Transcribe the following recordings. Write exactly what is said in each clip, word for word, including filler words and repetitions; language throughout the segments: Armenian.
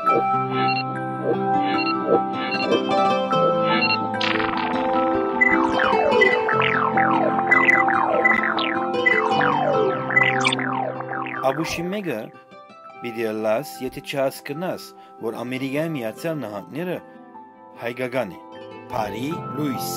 Աբուշի մեկը պիտի լաս, եթե չհասկնաս, որ Ամերիկայի Միացյալ Նահանգները հայկական է, Փարի լույս։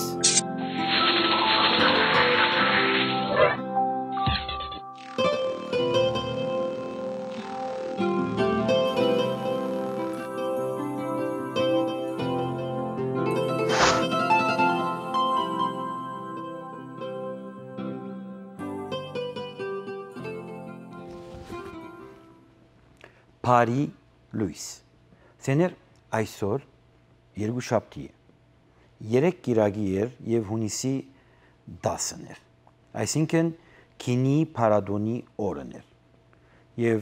Փարի լույս։ Սեներ այսօր երկուշաբթի է։ Երեք կիրակի էր եւ հունիսի դասն էր։ Այսինքն քինի փարադոնի օրն էր։ Եվ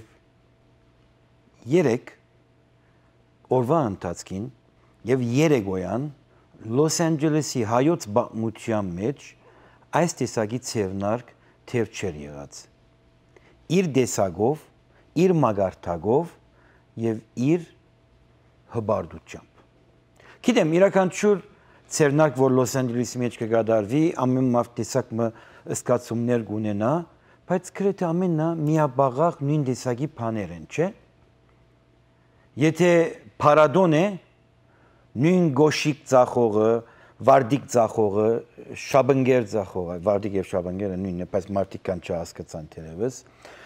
երեք օրվա ընթացքին եւ երեգոյան Լոս Անջելեսի հայոց բազմության մեջ այս տեսակի ցերնարկ թեր չեր եղած։ Իր դեսագով, իր մագարտագով եւ իր հբարդությամբ։ Գիտեմ, իրականչուր ցերնարկ, որ Լոս Անջելեսի մեջ կգադարվի, ամեն մարդ տեսակ մը ըսկացումներ կունենա, բայց գրեթե ամենը միաբաղաղ նույն տեսակի բաներ են, չէ՞։ Եթե փարադոն է, նույն գոշիկ ծախողը, վարդիկ ծախողը, շաբնգեր ծախողը, վարդիկ եւ շաբնգերը նույնն է, բայց մարդիկ կան չհասկացան թերևս,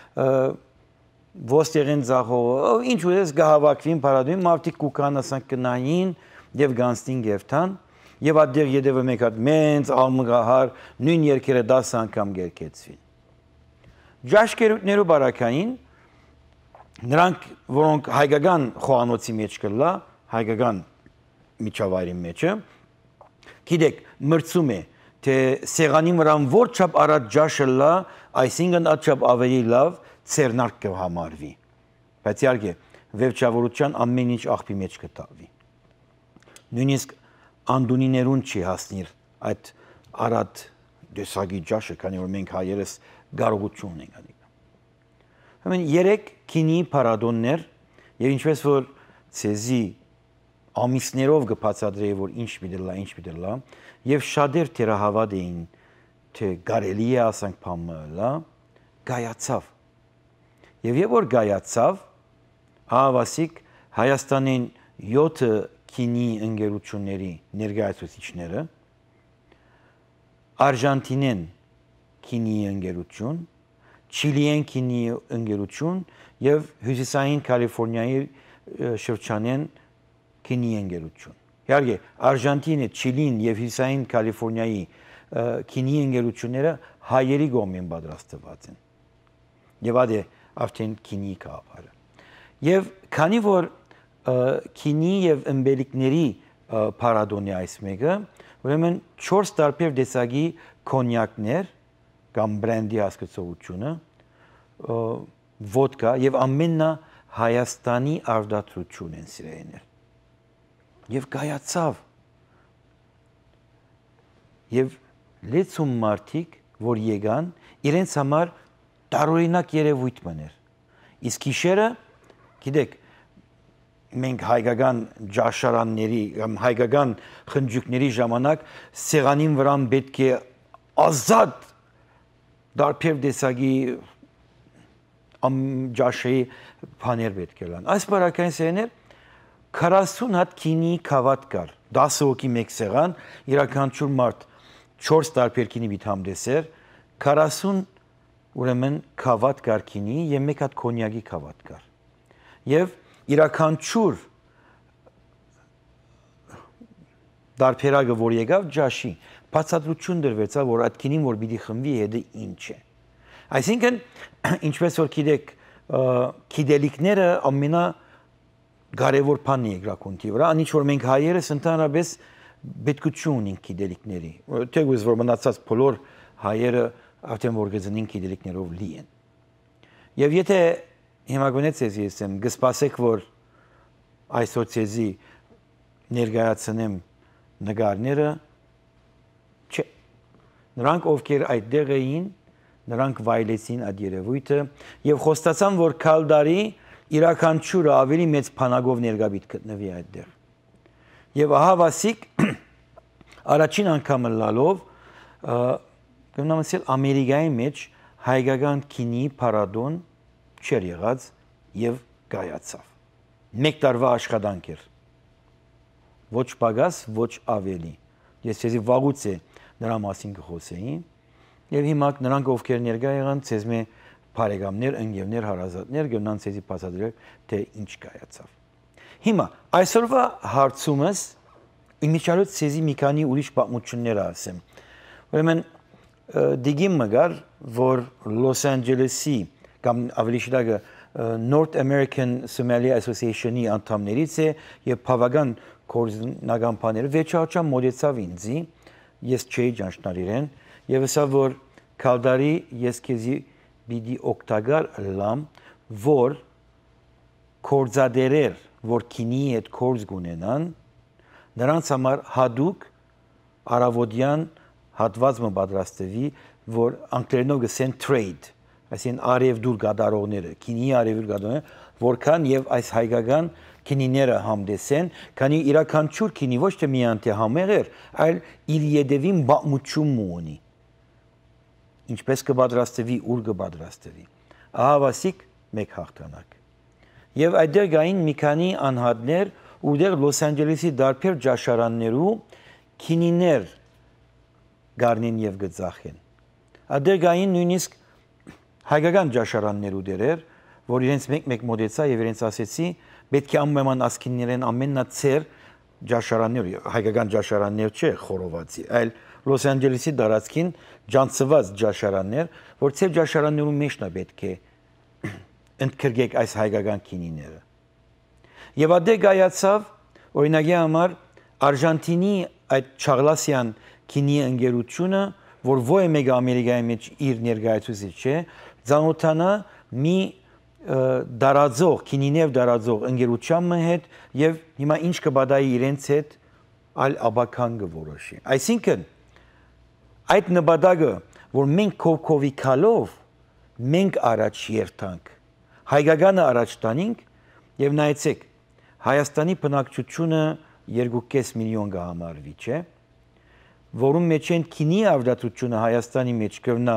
ոստերեն ծախողը, ինչ ուզես գահավաքվին փարադոնին, մարդիկ կուքան ասանք կնային եւ գանստին գերթան եւ այդտեղ յետևը մեկ հատ մենց ալմգահար նույն երկերը դասը անգամ գերկեցվին։ Ջաշկերուտներու բարակային նրանք, որոնք հայկական խոհանոցի մեջ կլա, հայկական միջավայրի մեջը, գիտեք, մրցում է, թե սեղանի վրան որ չափ արած ջաշը լա, այսինքն այդ չափ ավելի լավ ցերնարկ կհամարվի, բայց իհարկե վերջավորության ամեն ինչ աղբի մեջ կտավի։ Նույնիսկ անդունիներուն չի հասնիր այդ արատ դեսագի ջաշը, քանի որ մենք հայերս կարողություն ունենք ադիգա։ Հəmən երեք քինի փարադոններ եւ ինչպես որ ցեզի ամիսներով կբացատրեի, որ ինչ պիտի լա, ինչ պիտի լա, եւ շատեր թերահավատ էին, թե կարելի է ասանք փամը լա, գայացավ։ Եվ երբ որ գայացավ, ահավասիկ Հայաստանին յոթ քինի ընկերությունների ներկայացուցիչները, Արժանտինեն քինի ընկերություն, Չիլիեն քինի ընկերություն եւ Հյուսիսային Կալիֆոռնիայի շրջանեն քինի ընկերություն։ Իհարկե, Արժանտինը, Չիլին եւ Հյուսիսային Կալիֆոռնիայի քինի ընկերությունները հայերի կողմեն պատրաստված են։ Եվ այդ է արդեն քինի կապարը։ Եվ քանի որ քինի եւ ըմբելիքների փարադոնի այս մեկը, ուրեմն չորս տարբեր տեսակի կոնյակներ կամ բրենդի հասկացողությունը, ոդկա եւ ամենը Հայաստանի արտադրություն են սիրելիներ։ Եվ գայացավ։ Եվ լեցուն մարդիկ, որ եկան, իրենց համար տարօրինակ երևույթ մներ։ Իսկ գիշերը, գիտեք, մենք հայկական ջաշարանների, հայկական խնջույքների ժամանակ սեղանին վրան պետք է ազատ դարբեր տեսակի ջաշեի բաներ պետք է լան։ Այս բարակային սերներ քառասուն հատ քինի քավատ կար, դասը հոգի մեկ սեղան, իրականչուր մարդ չորս տարբեր քինի պիտի համտեսեր, քառասուն ուրեմն քավատ կար քինի եւ մեկ հատ կոնյակի քավատ կար։ Եվ իրականչուր դարբերակը որ եկավ ջաշի, բացատրություն դրվեցավ, որ այդ քինին որ պիտի խմվի հետը ինչ է։ Այսինքն, ինչպես որ գիտեք, գիտելիքները ամենա կարևոր բանն է երկրակունքի վրա, անիչ որ մենք հայերս ընդհանրապես պետքություն ունենք գիտելիքների, թեգուզ որ մնացած բոլոր հայերը արդեն որ գծնին գիտելիքներով լի են։ Եվ եթե հիմա գոնեց ես եմ, գսպասեք, որ այսօր ցեզի ներկայացնեմ նկարները, չէ։ Նրանք ովքեր այդտեղ էին, նրանք վայելեցին այդ երևույթը եւ խոստացան, որ քալդարի իրականչուրը ավելի մեծ փանագով ներգաբիտ գտնվի այդտեղ։ Եվ ահա վասիկ առաջին անգամը լալով կնամ ասել Ամերիկայի մեջ հայկական քինի փառատոն չեր եղած եւ կայացավ։ Մեկ տարվա աշխատանք էր։ Ոչ պակաս, ոչ ավելի։ Ես ցեզի վաղուց է նրա մասին կխոսեի եւ հիմա նրանք ովքեր ներկա եղան ցեզ մե բարեկամներ, ընկերներ, հարազատներ գնան ցեզի բացատրել թե ինչ կայացավ։ Հիմա այսօրվա հարցումս իմիջիալոց ցեզի մի քանի ուրիշ պատմություններ ասեմ։ Ուրեմն դիգիմ մգար, որ Լոս Անջելեսի կամ ավելի շուտ North American Somali Association-ի անդամներից է եւ բավական կորզնական բաներ վեճաճա մոդեցավ ինձի, ես չէի ճանչնալ իրեն եւ հեսա որ քալդարի ես քեզի բիդի օկտագար լամ որ կորզադերեր որ քինի հետ կորզ գունենան նրանց համար հadouk արավոդյան հատված մը պատրաստվի որ անգլերենով գսեն trade այսին արև դուր գադարողները քինի արևուր գադարողները որքան եւ այս հայկական քինիները համդեսեն քանի իրականչուր քինի ոչ թե միայն թե համեղ էր այլ իր յետևին բամություն ունի ինչպես կպատրաստվի ուր կպատրաստվի ահա վասիկ մեկ հաղթանակ եւ այդտեղ գային մի քանի անհատներ ուդեր Լոս Անջելեսի դարբեր ճաշարաններու քինիներ գարնին եւ գծախեն այդտեղ գային նույնիսկ հայկական ճաշարաններու դերեր որ իրենց մեկ-մեկ մոդեցա եւ իրենց ասեցի պետք է ամենայն ասքիններեն ամենացեր ճաշարաններ հայկական ճաշարաններ չէ խորովածի այլ Լոս Անջելեսի դարածքին ջանցված ճաշարաններ որ ցեր ճաշարաններու մեջն է պետք է ընդգրկեք այս հայկական քինիները եւ ադե գայացավ օրինակի համար Արժանտինի այդ Չաղլասյան քինի ընկերությունը որ ոյ մեկ Ամերիկայի մեջ իր ներկայացուցիչ չէ ծանոթանա մի դարաձող քինիներ դարաձող ընկերության հետ եւ հիմա ինչ կբադայի իրենց հետ այլ աբական կորոշի այսինքն այդ նպատակը որ մենք կովկովի քալով մենք առաջ երթանք հայկականը առաջ տանենք եւ նայեցեք Հայաստանի բնակչությունը երկու կես միլիոն կհամարվի չէ որում մեջ են քինի արդյունությունը Հայաստանի մեջ կվնա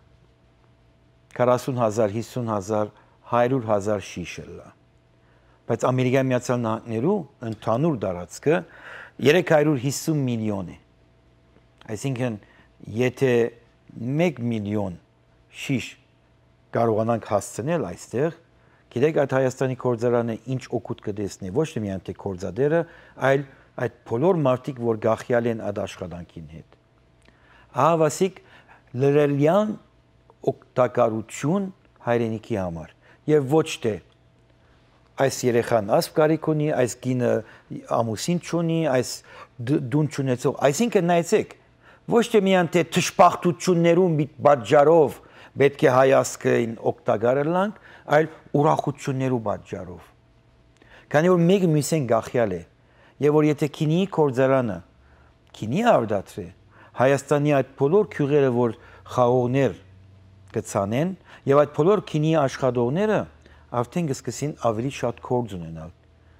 քառասուն հազար, հիսուն հազար, հարյուր հազար շիշելա։ Բայց Ամերիկայի Միացյալ Նահանգներու ընդհանուր տարածքը երեք հարյուր հիսուն միլիոն է։ Այսինքն եթե մեկ միլիոն շիշ կարողանանք հասցնել այստեղ, գիտեք այդ Հայաստանի գործարանը ինչ օգուտ կտեսնի, ոչ թե միայն թե գործադերը, այլ այդ բոլոր մարդիկ, որ գախյալ են այդ աշխատանքին հետ։ Ահա վասիկ լրելյան օգտակարություն հայրենիքի համար եւ ոչ թե այս երեխան ասպ կարիք ունի, այս կինը ամուսին չունի, այս դուն չունեցող, այսինքն նայեցեք, ոչ թե միայն թե թշպախտություններում պատճառով պետք է հայացքին օգտակարելանք, այլ ուրախություններու պատճառով։ Քանի որ մեկը մյուսին գախյալ է, եւ որ եթե քինի կորձարանը քինի արդատրե, Հայաստանի այդ բոլոր քյուղերը, որ խաղողներ կցանեն, եւ այդ բոլոր քինի աշխատողները արդեն կսկսին ավելի շատ կորձ ունենալ։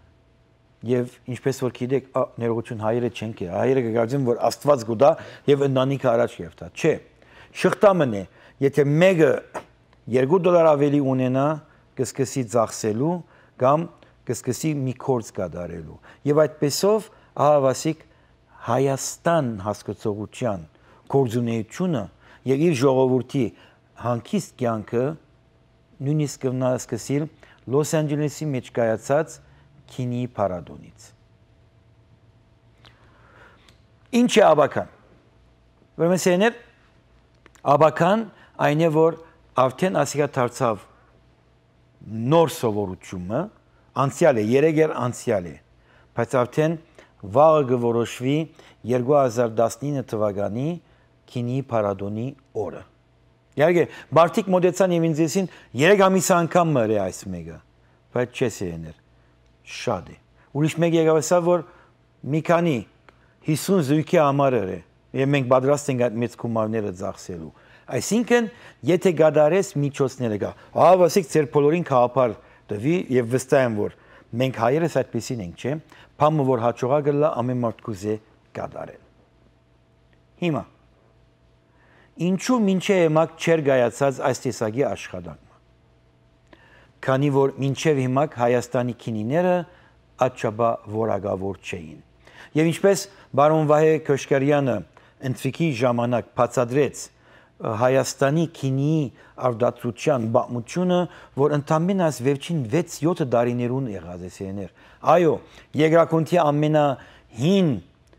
Եվ ինչպես որ գիտեք, ներողություն հայերը չեն կե, հայերը կգարձեն, որ Աստված գուտա եւ ընտանիքը առաջ երթա։ Չէ, շղթամն է, եթե մեկը երկու դոլար ավելի ունենա, կսկսի ծախսելու կամ կսկսի մի կորձ կատարելու։ Եվ այդպեսով ահավասիկ Հայաստան հասկացողության գործունեությունը եւ իր ժողովրդի հանգիստ կյանքը նույնիսկ կնա սկսել Լոս Անջելեսի մեջ կայացած քինի փառատոնից։ Ինչ է աբական։ Ուրեմն սեներ աբական այն է որ արդեն ասիա դարձավ նոր սովորությունը, անցյալ է, երեգեր անցյալ է, բայց արդեն վաղը կորոշվի երկու հազար տասնինը թվականի քինի փառատոնի օրը։ Իհարկե, մարդիկ մոտեցան եւ ինձ ասին երեք ամիս անգամ մրե այս մեկը, բայց չես եներ, շատ է։ Ուրիշ մեկ եկավ ասա, որ մի քանի հիսուն զույգի համար է, եւ մենք պատրաստ ենք այդ մեծ գումարները ծախսելու։ Այսինքն, եթե գադարես միջոցները կա, ահա վասիկ ձեր բոլորին քաղաքար տվի եւ վստահ եմ որ մենք հայերս այդպեսին ենք, չէ՞, բամը որ հաջողակ լա ամեն մարդ կուզե կատարել։ Հիմա ինչու մինչև հիմա չեր գայացած այս տեսակի աշխատանքը։ Քանի որ մինչև հիմա Հայաստանի քինիները աչաբա որակավոր չէին։ Եվ ինչպես բարոն Վահե Քոշկարյանը ընթրիքի ժամանակ բացատրեց Հայաստանի քինիի արդարացության բացությունը, որ ընդամենը վերջին վեց յոթ տարիներուն եղած է սեներ։ Այո, երկրակոնթի ամենահին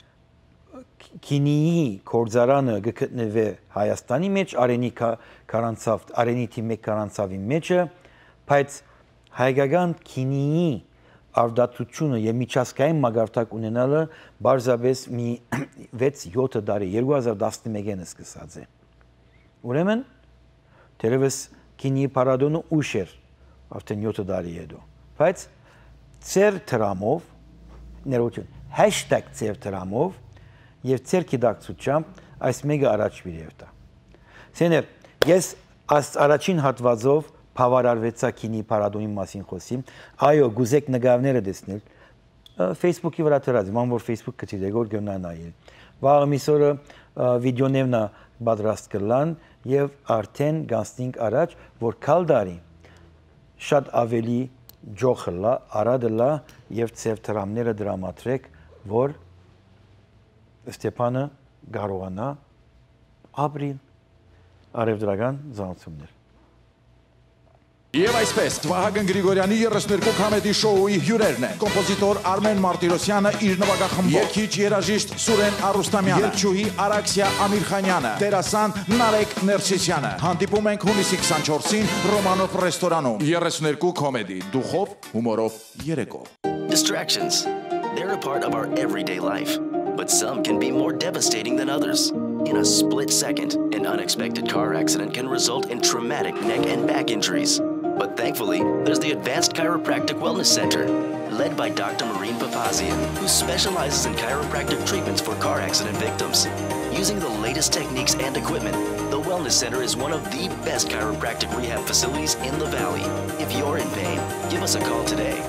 քինիի կորձարանը գտնվե Հայաստանի մեջ, արենի քարանցավ, արենի թիմի քարանցավի մեջը, բայց հայկական քինիի արդարացությունը եւ միջազգային մագարտակ ունենալը բարձրապես մի վեց յոթ տարի երկու հազար տասնմեկին սկսած է։ Ուրեմն դերևս քինիի պարադոնը ուշ էր արդեն յոթ տարի հետո, բայց ծեր դրամով ներողություն hashtag ծեր դրամով եւ ծեր գիտակցությամբ այս մեկը առաջ վիրևտա։ Սեներ, ես այս առաջին հատվածով բավարարվեցա քինի պարադոնի մասին խոսիմ, այո, գուզեք նկարները տեսնել, Facebook-ի վրա դրած, ման որ Facebook կցի դեգոր գնա նայել։ Վաղը միսօրը վիդեոներն պատրաստ կլան եւ արդեն գանցնենք առաջ, որ քալդարի շատ ավելի ջոխլա, արադլա եւ ծև դրամները դրամատրեք, որ Ստեփանը կարողանա ապրիլ արևդրական զանցումներ։ Եվ այսպես Վահագն Գրիգորյանի երեսներկու կոմեդի շոուի հյուրերն են կոմպոզիտոր Արմեն Մարտիրոսյանը իր նվագախմբով, երգիչ երաժիշտ Սուրեն Արուստամյանը, երգչուհի Արաքսիա Ամիրխանյանը, դերասան Նարեկ Ներսիսյանը։ Հանդիպում ենք հունիսի քսանչորսին Ռոմանով ռեստորանում։ երեսներկու կոմեդի դուխով, հումորով երեկո։ Distractions. They're a part of our everyday life, but some can be more devastating than others. In a split second, an unexpected car accident can result in traumatic neck and back injuries. But thankfully, there's the Advanced Chiropractic Wellness Center, led by Doctor Maureen Papazian, who specializes in chiropractic treatments for car accident victims. Using the latest techniques and equipment, the Wellness Center is one of the best chiropractic rehab facilities in the Valley. If you're in pain, give us a call today.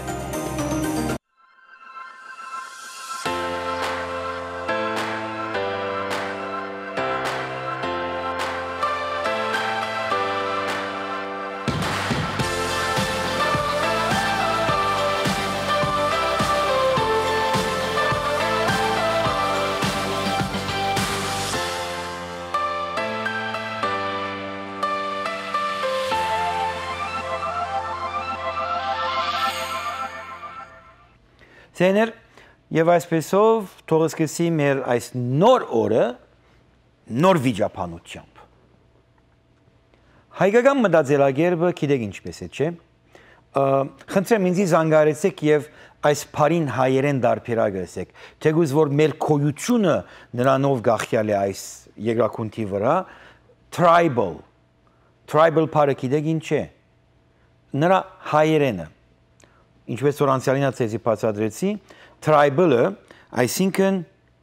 Սեներ, եւ այսպեսով թողսկսի մեր այս նոր օրը նոր վիճապանությամբ։ Հայկական մտածելակերպը գիտեք ինչպես է, չէ՞։ Խնդրեմ ինձ զանգարեցեք եւ այս բարին հայերեն դարբերակեցեք, թեգուզ որ մեր քոյությունը նրանով գախյալ է այս երկրակունթի վրա, tribal, tribal բարը գիտեք ինչ է։ Նրա հայերենը ինչպես որ անցյալին ցեզի բացատրեցի, tribal-ը, այսինքն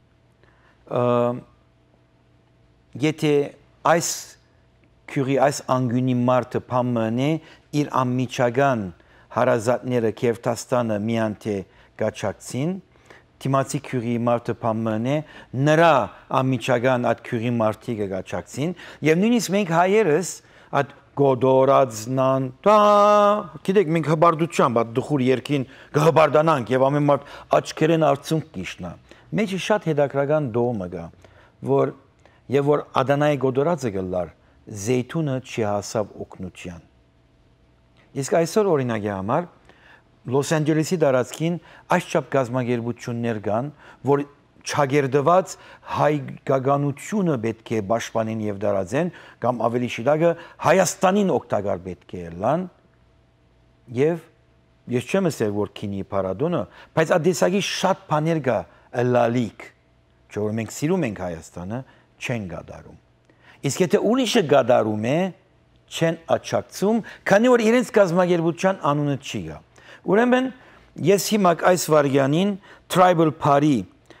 եթե այս քյուրի այս անգյունի մարդը փամնե իր ամիջական հարազատները Քերթաստանը միանթե գաչակցին, Թիմացի քյուրի մարդը փամնե նրա ամիջական այդ քյուրի մարդիկը գաչակցին, եւ նույնիսկ մենք հայերս այդ Գոդորածնան, դա, գիտեք, մենք հբարդությամբ, այդ դխուր երկին կհբարդանանք և ամեն մարդ աչքերեն արցունք կիշնա։ Մեջը շատ հետաքրական դողմը գա, որ և որ Ադանայի Գոդորածը գլար, զեյթունը չի հասավ օգնության։ Իսկ այսօր օրինակի համար, Լոս Անջելեսի տարածքին այսչափ կազմակերպություններ կան, որ չագերդված հայկականությունը պետք է պաշտպանեն եւ դարածեն, կամ ավելի շիրակը Հայաստանին օգտակար պետք է լան, եւ ես չեմ ասել որ քինի պարադոնը, բայց ադեսագի շատ բաներ կա լալիկ, չէ՞ որ մենք սիրում ենք Հայաստանը, չեն գադարում։ Իսկ եթե ուրիշը գադարում է, չեն աչակցում, քանի որ իրենց կազմակերպության անունը չի գա։ Ուրեմն ես հիմա այս վարյանին tribal party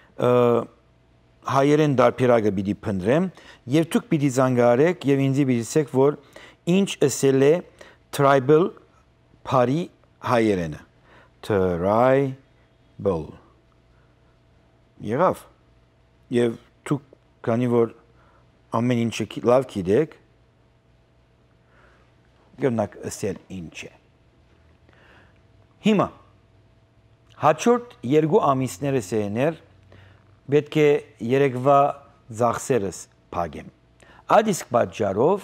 հայերեն դարբերակը պիտի փնտրեմ եւ դուք պիտի զանգարեք եւ ինձ պիտի ասեք որ ինչ ասել է tribal party հայերենը։ Tribal։ Եղավ։ Եվ դուք քանի որ ամեն ինչը լավ գիտեք, գնաք ասել ինչ է։ Հիմա հաջորդ երկու ամիսներս էներ պետք է երեկվա ծախսերս փակեմ։ Այդ իսկ պատճառով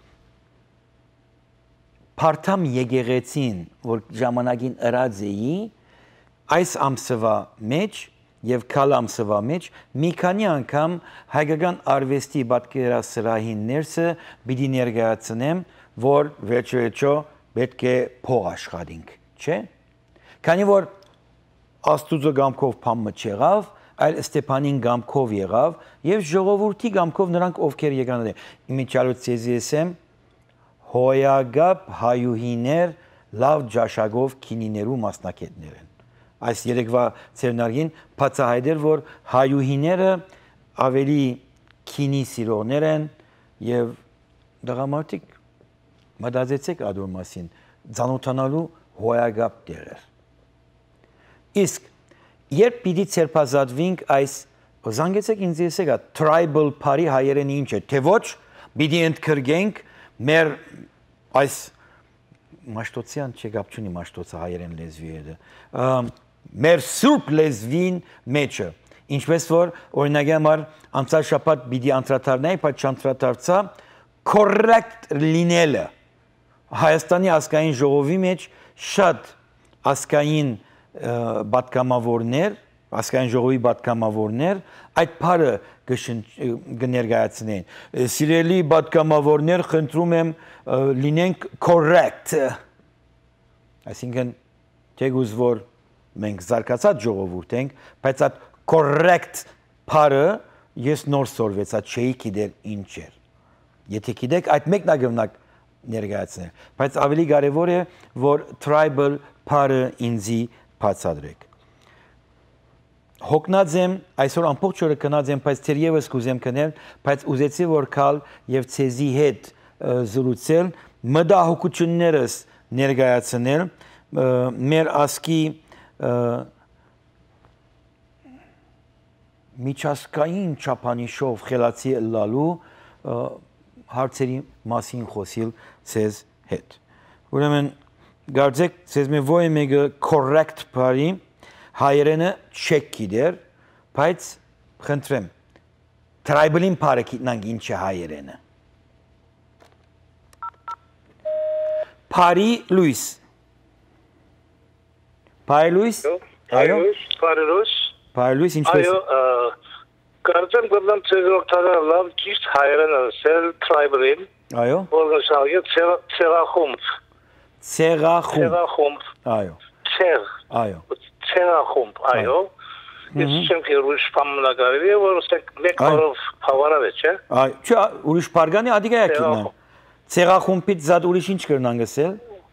Փարթամ եկեղեցին, որ ժամանակին ըրած էի, այս ամսվա մեջ եւ քալ ամսվա մեջ մի քանի անգամ հայկական արվեստի պատկերասրահին ներսը պիտի ներկայացնեմ, որ վերջերիչո պետք է փող աշխատենք, չէ՞։ Քանի որ Աստուծո գամքով փամը չեղավ, այլ Ստեփանին գամքով եղավ եւ ժողովրդի գամքով նրանք ովքեր եկան են։ Իմիջալոց ցեզի եմ հոյագապ հայուհիներ լավ ջաշագով քինիներու մասնակետներ են։ Այս երեկվա ցերնարգին բացահայտեր, որ հայուհիները ավելի քինի սիրողներ են եւ դղամարդիկ մտածեցեք ադոր մասին, ցանոթանալու հոյագապ դերեր։ Իսկ երբ պիտի ցերպազատվենք այս զանգեցեք ինձ եսեք tribal party հայերենի ինչ է, թե ոչ պիտի ընդգրկենք մեր այս մաշտոցյան չգապ չունի մաշտոցը հայերեն լեզվի է մեր սուրբ լեզվին մեջը ինչպես որ օրինակի համար անցյալ շաբաթ պիտի անդրադառնայի, բայց չանդրադարձա correct լինելը Հայաստանի ազգային ժողովի մեջ շատ ազգային պատգամավորներ, ազգային ժողովի պատգամավորներ այդ բառը կներկայացնեն։ Սիրելի պատգամավորներ, խնդրում եմ լինենք correct։ Այսինքն թեգուզ որ մենք զարգացած ժողովուրդ ենք, բայց այդ correct բառը ես նոր սորվեցա, չէի գիտեր ինչ էր։ Եթե գիտեք, այդ մեկնագնակ ներկայացնել, բայց ավելի կարևոր է, որ tribal բառը ինձի բացատրեք։ Հոգնած եմ, այսօր ամբողջ օրը քնած եմ, բայց թերևս կուզեմ քնել, բայց ուզեցի որ կալ եւ ցեզի հետ զրուցել, մտահոգություններս ներկայացնել, մեր ասկի միջազգային չափանիշով խելացի լալու հարցերի մասին խոսիլ ցեզ հետ։ Ուրեմն Գարձեք, ցեզ մի ոյ մեկը correct բարի հայերենը չեք գիտեր, բայց խնդրեմ, tribal-ին բարը գիտնանք ինչ է հայերենը։ Բարի լույս։ Բարի լույս։ Այո։ Բարի լույս։ Բարի լույս, ինչպես։ Այո, կարծեմ գտնեմ ցեզ օգտարար լավ ճիշտ հայերենը սել tribal-ին։ Այո։ Որ գշալի ցերախումբ։ Ցերախումբ։ Ցերախումբ։ Այո։ Ցեր։ Այո։ Ցերախումբ, այո։ Ես չեմ քիրուշ պամնագարի, որ ստեք մեկ օրով բավարար է, չէ։ Այո, չէ, ուրիշ բարգանի ադիգա յակինն։ Ցերախումբից զատ ուրիշ ինչ կրնան գսել։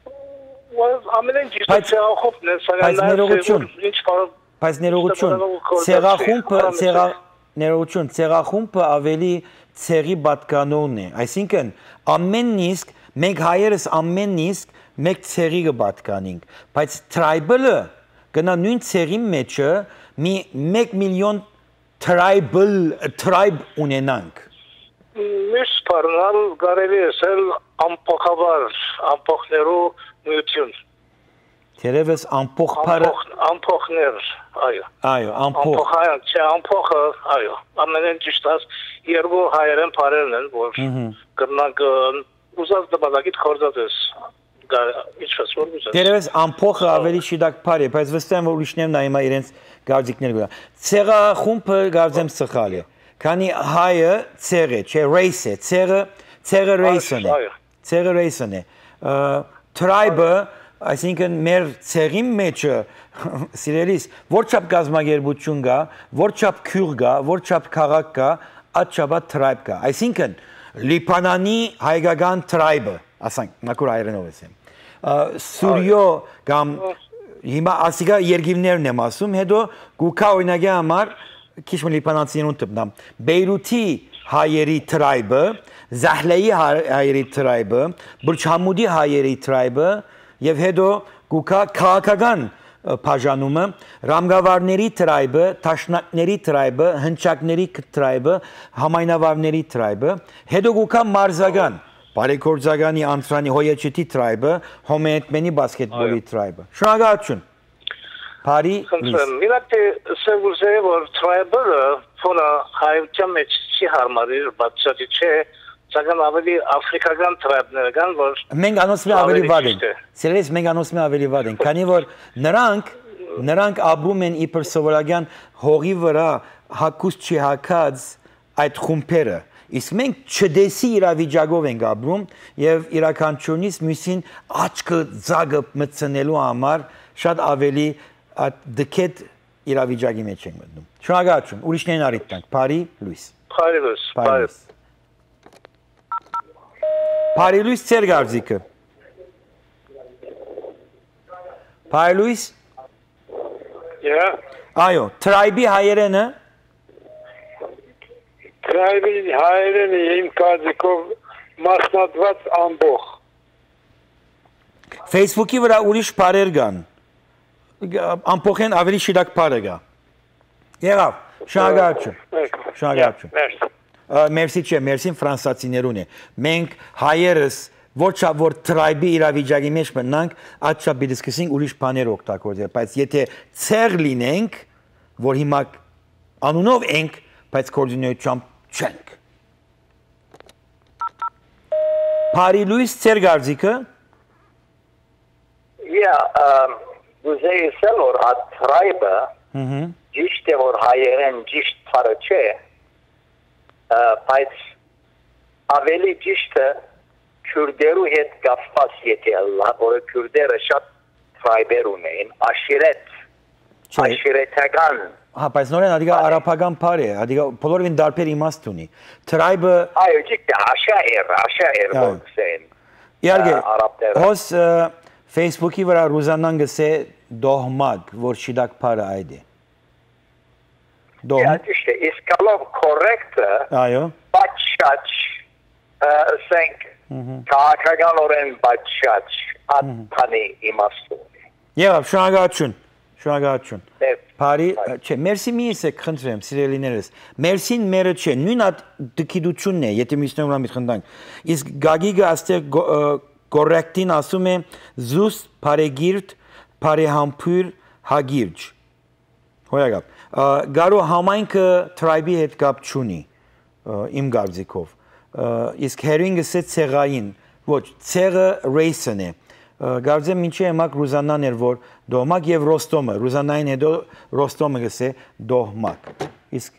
Ամենեն ճիշտ ցերախումբն է, բայց ներողություն։ Ինչ կարող։ Բայց ներողություն։ Ցերախումբը, ցերա ներողություն, ցերախումբը ավելի ցերի պատկանոն է։ Այսինքն ամեն իսկ մենք հայերս ամեն իսկ մեկ ցերի կպատկանենք, բայց tribal-ը գնա նույն ցերի մեջը մի մեկ միլիոն tribal tribe ունենանք։ Միշտ բառնալ կարելի է ասել ամփոխաբար, ամփոխներու միություն։ Թերևս ամփոխ բառը ամփոխներ, այո։ Այո, ամփոխ։ Ամփոխ, չէ, ամփոխը, այո։ Ամենեն ճիշտ է երկու հայերեն բառերն են, որ կրնանք ուզած դպատակիդ խորձած ինչպես որ ուզած։ Դերևս ամփոխը ավելի շիդակ բառ է, բայց վստահ եմ որ ուրիշներն նայում են իրենց գարձիկներ գա։ Ցեղախումբը գարձեմ սխալ է։ Քանի հայը ցեղ է, չէ, race է, ցեղը, ցեղը race-ն է։ Ցեղը race-ն է։ Tribe-ը, այսինքն մեր ցեղի մեջը սիրելիս, որչափ գազագերբություն կա, որչափ քյուղ կա, որչափ քաղաք կա, այդչափ tribe կա։ Այսինքն Լիբանանի հայկական tribe-ը, ասենք, մակուր հայերենով եմ։ Սուրյո կամ հիմա ասիկա երկիրներն եմ ասում, հետո գուքա օրինակի համար քիչ մի լիբանանցիներուն տպնամ։ Բեյրութի հայերի tribe-ը, Զահլեի հայերի tribe-ը, Բուրջ Համուդի հայերի tribe-ը եւ հետո գուկա քաղաքական բաժանումը, ռամգավարների տրայբը, տաշնակների տրայբը, հնչակների տրայբը, համայնավարների տրայբը, հետո գուկա մարզական, բարեգործականի ամսրանի հոյեչետի տրայբը, հոմեետմենի բասկետբոլի տրայբը։ Շնորհակալություն։ Բարի լույս։ Մինակ սեվուզե որ տրայբը ֆոնա հայության մեջ չի հարմարիր, բացի չէ, սակայն ավելի աֆրիկական տրայբներ կան, որ մենք անոնցմի ավելի վատ ենք։ Սերես մենք անոնցմի ավելի վատ ենք, քանի որ նրանք նրանք ապրում են իբր սովորական հողի վրա հակուստ չի հակած այդ խումբերը։ Իսկ մենք չդեսի իրավիճակով ենք ապրում եւ իրականությունից մյուսին աչքը ծագը մտցնելու համար շատ ավելի դքետ իրավիճակի մեջ ենք մտնում։ Շնորհակալություն։ Ուրիշներին առիթ տանք։ Բարի լույս։ Բարի լույս։ Բարի։ Բարի լույս ծեր գարձիկը։ Բարի լույս։ Yeah. Այո, տրայբի հայերենը։ Տրայբի հայերենը իմ կարծիքով մասնատված ամբողջ։ Facebook-ի վրա ուրիշ բարեր կան։ Ամբողջեն ավելի շիրակ բարը կա։ Եղավ, շնորհակալություն։ Շնորհակալություն։ Մերսի չէ, մերսին ֆրանսացիներուն է։ Մենք հայերս ոչ որ տրայբի իրավիճակի մեջ մտնանք, այդ շաբի դիսկուսինք ուրիշ բաներ օգտագործել, բայց եթե ցեղ լինենք, որ հիմա անունով ենք, բայց կոորդինացիայով չենք։ Բարի լույս ծեր գարձիկը։ Yeah, ուզեի ասել որ այդ տրայբը ճիշտ է որ հայերեն ճիշտ բառը չէ, բայց ավելի ճիշտ է քուրդերու հետ կապված եթե որ քուրդերը շատ տրայբեր ունեն, աշիրետ, աշիրետական։ Հա, բայց նորեն ադիգա արաբական բառ է, ադիգա բոլորին դարբեր իմաստ ունի։ Տրայբը այո, ճիշտ է, աշահեր, աշահեր ոսեն։ Իհարկե, հոս Facebook-ի վրա Ռուզանան գսե դոհմակ, որ շիդակ բառը այդ է։ Դոհմակ։ Ճիշտ է, իսկ կալով կորեկտը։ Այո։ Բաչաչ, ասենք, քաղաքականորեն բաչաչ, ատանի իմաստուն։ Եղավ, շնորհակալություն, շնորհակալություն։ Բարի, չէ, մերսի մի եսեք, խնդրեմ, սիրելիներս։ Մերսին մերը չէ, նույն այդ դկիդությունն է, եթե միսներում լամիտ խնդանք։ Իսկ Գագիգը աստեղ կորեկտին ասում է զուս բարեգիրտ, բարեհամբույր հագիրջ։ Հոյագապ։ Գարու համայնքը տրայբի հետ կապ չունի, իմ գարձիկով, իսկ հերինգս է ցեղային, ոչ, ցեղը ռեյսն է, գարձեմ ինչի էմակ Ռուզանան էր, որ դոհմակ և Ռոստոմը, Ռուզանային հետո Ռոստոմը գս է դոհմակ, իսկ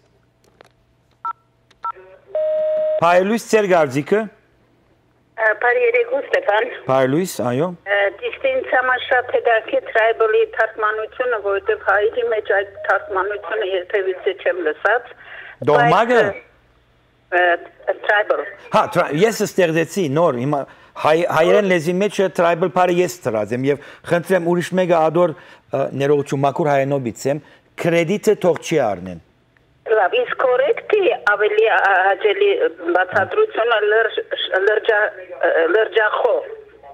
Պայլույս ծեր գարձիկը։ Բարի երեկո Ստեփան։ Բարի լույս, այո։ Ճիշտ ինձ համար շատ հետաքրքիր տրայբլի թարգմանությունը, որովհետև հայերի մեջ այդ թարգմանությունը երբևիցե չեմ լսած։ Դոհմակը։ Տրայբլ։ Հա, ես ստեղծեցի նոր, հիմա հայերեն լեզվի մեջ տրայբլ բառը ես ծրած եմ եւ խնդրեմ ուրիշ մեկը ադոր ներողություն մաքուր հայերենովից եմ, կրեդիտը թող չի առնեն։ Լավ, իսկ կորեկտի ավելի հաճելի բացատրությունը լրջախով։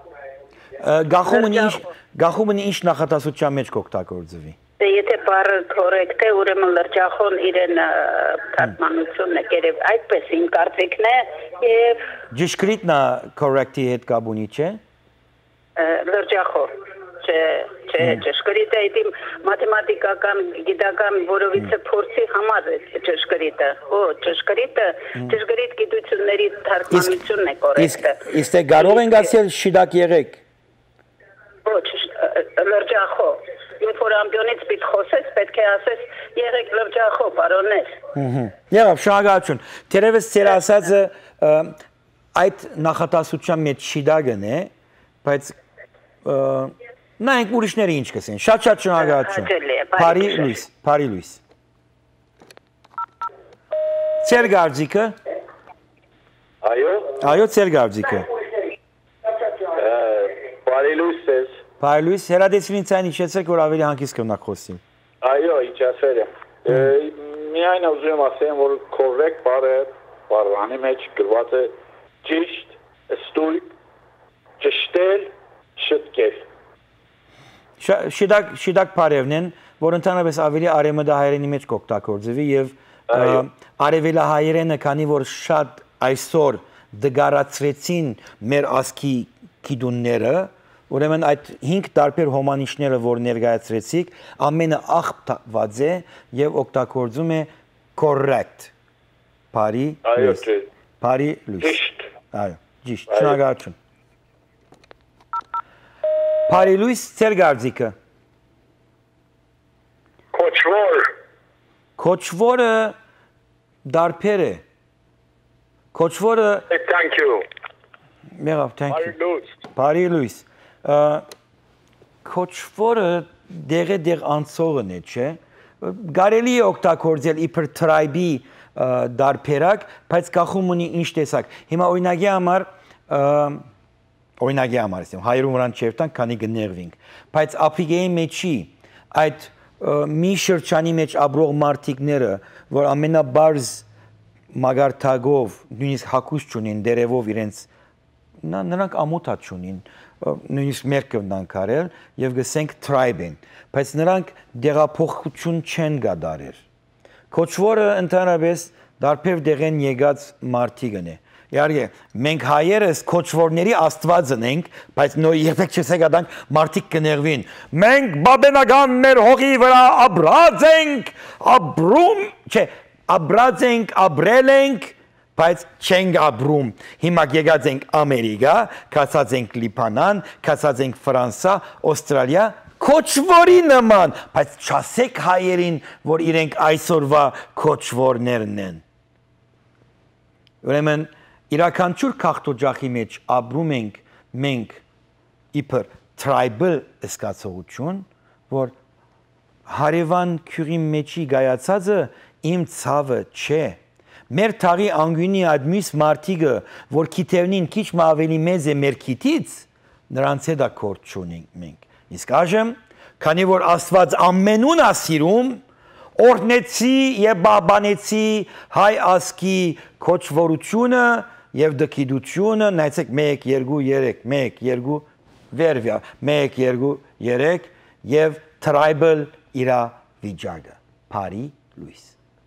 Գախումն ինչ նախատասության մեջ կօգտագործվի։ Եթե բառը կորեկտ է, ուրեմն լրջախոն իրեն թարգմանությունն է կերև այդպես իմ կարծիքն է եւ Ճշգրիտնա կորեկտի հետ կապ ունի, չէ։ Լրջախով չէ, չէ, ճշգրիտ է իմ մաթեմատիկական գիտական որովիցե փորձի համար է ճշգրիտը։ Օ, ճշգրիտը, ճշգրիտ գիտությունների թարգմանությունն է կորեկտը։ Իսկ դե կարող ենք ասել շիդակ եղեք։ Ոչ, լրջախով։ Երբ որ ամբյոնից պիտի խոսես, պետք է ասես եղեք լրջախով, պարոններ։ Եղավ, շնորհակալություն։ Թերևս ծեր ասածը այդ նախատասության մեջ շիդագն է, բայց նայենք ուրիշները ինչ կսեն։ Շատ-շատ շնորհակալություն։ Բարի լույս, բարի լույս։ Ծեր գարձիկը։ Այո։ Այո, ծեր գարձիկը։ Բարի լույս ես։ Բարի լույս, հեռադեսվին ցայն իջեցեք, որ ավելի հանգիստ կմնաք խոսիմ։ Այո, իջացել եմ։ Միայն ուզում եմ ասեմ, որ կորեկտ բառը բառանի մեջ գրված է ճիշտ, ստույգ, ճշտել, շտկել։ շիդակ շիդակ բարևն են, որ ընդհանրապես ավելի արևմտահայերենի մեջ կօգտագործվի եւ արևելահայերենը, քանի որ շատ այսօր դգարացրեցին մեր ասկի գիտունները, ուրեմն այդ հինգ տարբեր հոմանիշները, որ ներկայացրեցիք, ամենը աղբված է եւ օգտագործում է correct։ Բարի լույս։ Բարի լույս։ Ճիշտ։ Այո, ճիշտ։ Շնորհակալություն։ Բարի լույս, ծեր գարձիկը։ Կոչվոր։ Կոչվորը դարբեր է։ Կոչվորը Thank you։ Մեղավ, thank you։ Բարի լույս։ Բարի լույս։ Կոչվորը դեղե դեղ անցողն է, չէ։ Կարելի է օգտագործել իբր tribe-ի դարբերակ, բայց կախում ունի ինչ տեսակ։ Հիմա օրինակի համար օրինակի համար ասեմ, հայերուն վրան չերտանք, քանի կներվինք, բայց Աֆրիկայի մեջի այդ մի շրջանի մեջ ապրող մարդիկները, որ ամենաբարձ մագարտագով, նույնիսկ հակուստ չունին, դերևով իրենց, նրանք ամոթա չունին, նույնիսկ մերկվն անկարել և գսենք tribe են, բայց նրանք դեղափոխություն չեն գադարեր։ Կոչվորը ընդհանրապես դարբեր դեղեն եկած մարդիկն է։ Իհարկե, մենք հայերս կոչվորների աստվածն ենք, բայց նոր երբեք չես եկադանք մարդիկ կներվին։ Մենք բաբենական մեր հողի վրա ապրած ենք, ապրում, չէ, ապրած ենք, ապրել ենք, բայց չենք ապրում։ Հիմա եկած ենք Ամերիկա, կացած ենք Լիբանան, կացած ենք Ֆրանսա, Օստրալիա, կոչվորի նման, բայց չասեք հայերին, որ իրենք այսօրվա կոչվորներն են։ Ուրեմն իրականչուր քաղաքօջախի մեջ ապրում ենք մենք իբր tribal զգացողություն, որ հարևան քյուրի մեջի գայացածը իմ ցավը չէ։ Մեր թաղի անգյունի այդ մյուս մարդիկը, որ քիթևնին քիչ մը ավելի մեծ է մեր քիթից, նրանց հետ ակորդ չունենք մենք։ Իսկ այժմ, քանի որ Աստված ամենուն ասիրում, օրհնեցի եւ բաբանեցի հայ ասկի կոչվորությունը եւ դկիդությունը, նայեցեք մեկ, երկու, երեք, մեկ, երկու, վերվյա, մեկ, երկու, երեք եւ tribal իրավիճակը։ Բարի լույս։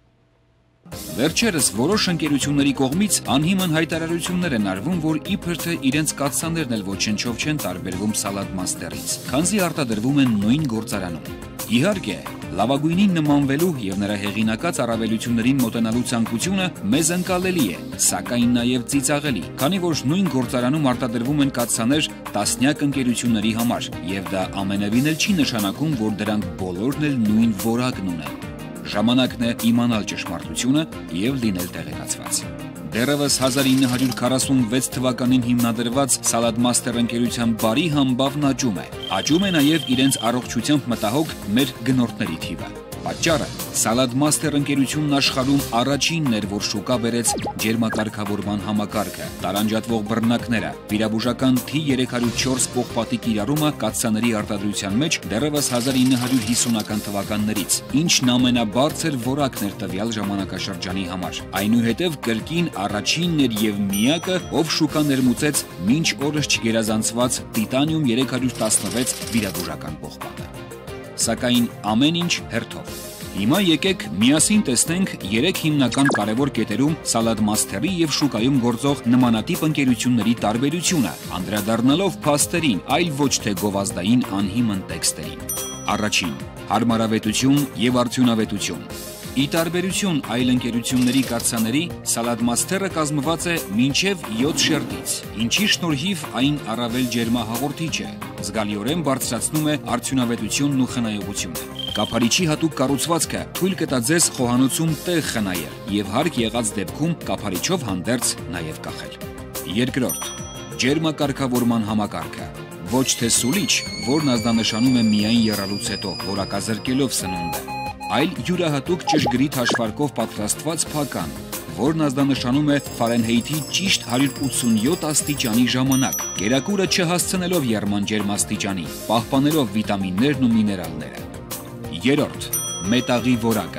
Վերջերս որոշ ընկերությունների կողմից անհիմն հայտարարություններ են արվում, որ իբր թե իրենց կաթսաներն էլ ոչնչով չեն տարբերվում Salad Master-ից, քանզի արտադրվում են նույն գործարանում։ Իհարկե, լավագույնին նմանվելու եւ նրա հեղինակած առավելություններին մոտենալու ցանկությունը մեզ ընկալելի է, սակայն նաեւ ծիծաղելի, քանի որ նույն գործարանում արտադրվում են կաթսաներ տասնյակ ընկերությունների համար, եւ դա ամենևին էլ չի նշանակում, որ դրանք բոլորն էլ նույն որակն ունեն։ Ժամանակն է իմանալ ճշմարտությունը եւ լինել տեղեկացված։ Դեռևս հազար ինը հարյուր քառասունվեց թվականին հիմնադրված Salad Master ընկերության բարի համբավն աճում է։ Աճում է նաեւ իրենց առողջությամբ մտահոգ մեր գնորդների թիվը։ Պատճառը Salad Master ընկերությունն աշխարհում առաջինն էր, որ շուկա բերեց ջերմակարգավորման համակարգը, տարանջատվող բռնակները, վիրաբուժական T երեք հարյուր չորս պողպատի կիրառումը կաթսաների արտադրության մեջ դեռևս հազար ինը հարյուր հիսունական թվականներից, ինչն ամենաբարձր որակն էր տվյալ ժամանակաշրջանի համար։ Այնուհետև կրկին առաջինն էր եւ միակը, ով շուկա ներմուծեց մինչ օրս չգերազանցված տիտանիում երեք հարյուր տասնվեց վիրաբուժական պողպատը։ Սակայն ամեն ինչ հերթով։ Հիմա եկեք միասին տեսնենք երեք հիմնական կարևոր կետերում Salad Master-ի եւ շուկայում գործող նմանատիպ ընկերությունների տարբերությունը, անդրադառնալով փաստերին, այլ ոչ թե գովազդային անհիմն տեքստերին։ Առաջին՝ հարմարավետություն եւ արդյունավետություն։ Ի տարբերություն այլ ընկերությունների կաթսաների, Salad Master-ը կազմված է մինչև յոթ շերտից, ինչի շնորհիվ այն առավել ջերմահաղորդիչ է, զգալիորեն բարձրացնում է արդյունավետությունն ու խնայողությունը։ Կափարիչի հատուկ կառուցվածքը թույլ կտա ձեզ խոհանոցում տեղ խնայել եւ հարկ եղած դեպքում կափարիչով հանդերձ նաեւ կախել։ Երկրորդ՝ ջերմակարգավորման համակարգը։ Ոչ թե սուլիչ, որն ազդանշանում է միայն եռալուց հետո, որակազրկելով սնունդը, այլ յուրահատուկ ճշգրիտ հաշվարկով պատրաստված փական, որն ազդանշանում է Ֆարենհեյթի ճիշտ հարյուր ութսունյոթ աստիճանի ժամանակ, կերակուրը չհասցնելով եռման ջերմաստիճանի, պահպանելով վիտամիններն ու միներալները։ Երրորդ՝ մետաղի որակը։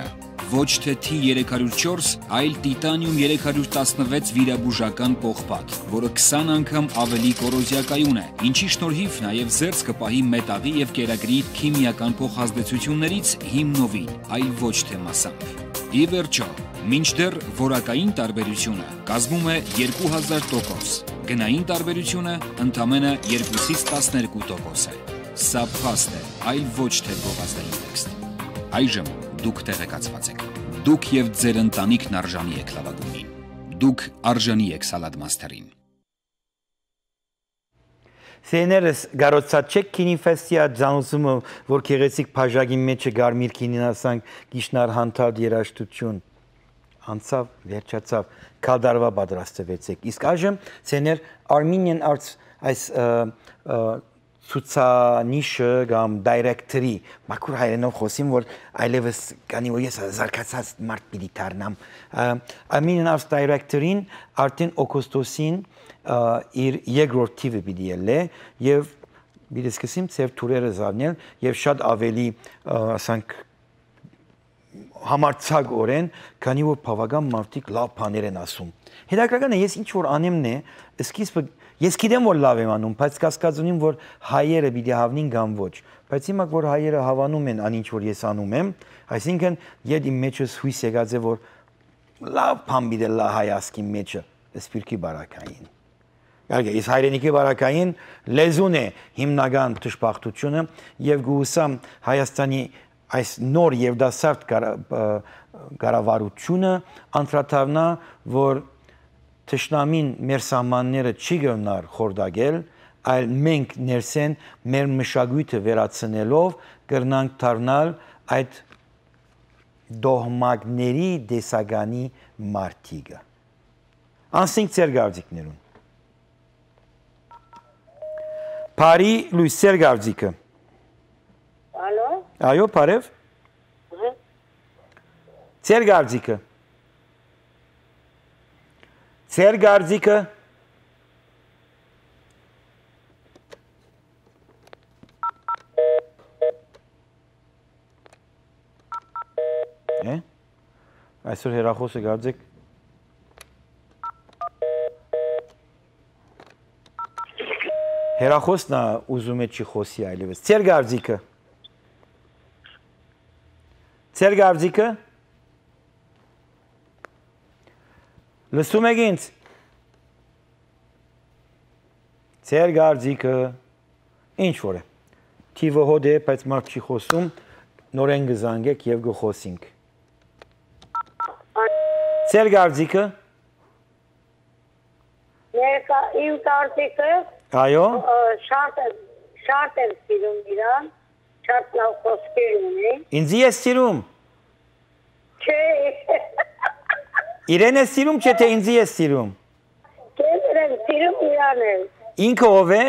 ոչ թե T երեք հարյուր չորս, այլ տիտանիում երեք հարյուր տասնվեց վիրաբուժական պողպատ, որը քսան անգամ ավելի կորոզիակայուն է, ինչի շնորհիվ նաև զերծ կպահի մետաղի եւ կերակրի քիմիական փոխազդեցություններից հիմնովին, այլ ոչ թե մասամբ։ Ի վերջո, մինչդեռ որակային տարբերությունը կազմում է երկու հազար տոկոս, գնային տարբերությունը ընդամենը երկուսից տասներկու տոկոս է։ Սա փաստ է, այլ ոչ թե գովազդային տեքստ։ Այժմ դուք տեղեկացված եք։ Դուք եւ ձեր ընտանիքն արժանի եք լավագույնին։ Դուք արժանի եք Salad Master-ին։ Սեներս գարոցած չեք քինիֆեստիա ձանուսումը, որ քեղեցիկ բաժագի մեջը գարմիր քինին ասանք գիշնար հանդարտ երաշտություն անցավ, վերջացավ, կալդարվա պատրաստվեցեք։ Իսկ այժմ սեներ Armenian Arts այս ցուցանիշը կամ director-ի մաքուր հայերենով խոսիմ, որ այլևս կանի որ ես զարգացած մարդ պիտի դառնամ։ Armenian Arts director-ին արդեն օգոստոսին իր երկրորդ թիվը պիտի ելե եւ պիտի սկսեմ ծեր թուրերը զարնել եւ շատ ավելի ասանք համարցակ օրեն, քանի որ բավական մարդիկ լավ բաներ են ասում։ Հետաքրքրական է, ես ինչ որ անեմն է, սկիզբը ես գիտեմ որ լավ եմ անում, բայց կասկած ունեմ որ հայերը պիտի հավնին կամ ոչ։ Բայց հիմա որ հայերը հավանում են ան ինչ որ ես անում եմ, այսինքն ես իմ մեջս հույս եկած է որ լավ բան պիտի լա հայ ասկի մեջը, սպիրկի բարակային։ Գալգե, ես հայրենիքի բարակային լեզուն է հիմնական դժբախտությունը եւ գուսամ Հայաստանի այս նոր եւ դասարտ կառավարությունը անդրադառնա, որ թշնամին մեր սահմանները չի գնար խորդագել, այլ մենք ներսեն մեր մշակույթը վերացնելով կրնանք դառնալ այդ դողմակների դեսագանի մարտիկը։ Անսինք ծեր գարձիկներուն։ Բարի լույս ծեր գարձիկը։ Ալո։ Այո, բարև։ Ծեր գարձիկը։ Ծեր գարձիկը։ Է։ Այսօր հեռախոսը գարձիկ։ Հեռախոսն է ուզում է չի խոսի այլևս։ Ծեր գարձիկը։ Ծեր գարձիկը։ Լսում եք ինձ։ Ծեր գարձիկը։ Ինչ որ է։ Թիվը հոդ է, բայց մարդ չի խոսում, նորեն գզանգեք եւ գխոսինք։ Ծեր գարձիկը։ Ներկա իմ կարծիքը Այո։ Շատ շատ եմ սիրում իրան, շատ լավ խոսքեր ունի։ Ինձ ես սիրում։ Չէ։ Իրեն ես սիրում, չէ թե ինձ ես սիրում։ Չէ, իրեն սիրում իրան եմ։ Ինքը ով է։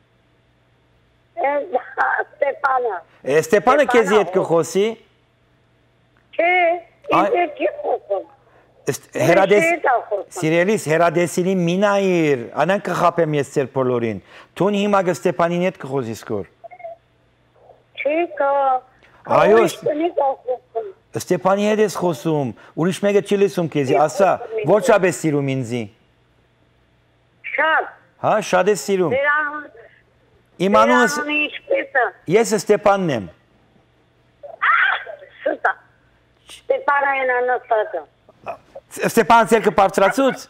Ստեփանը։ Ստեփանը քեզ հետ կխոսի։ Չէ, ինձ չի խոսում։ Հերադես Սիրելիս հերադեսինի մինայր, անան կխապեմ ես ծեր բոլորին։ Թուն հիմա Ստեփանին հետ կխոսի սկոր։ Չի կա։ Այո, Ստեփանի հետ ես խոսում, ուրիշ մեկը չի լսում քեզի, ասա, որչապես սիրում ինձի։ Շատ։ Հա, շատ ես սիրում։ Իմ անունս ես Ստեփանն եմ։ Սուտա։ Ստեփանը են անոստացը։ Ստեփան ցերկը բարձրացուց։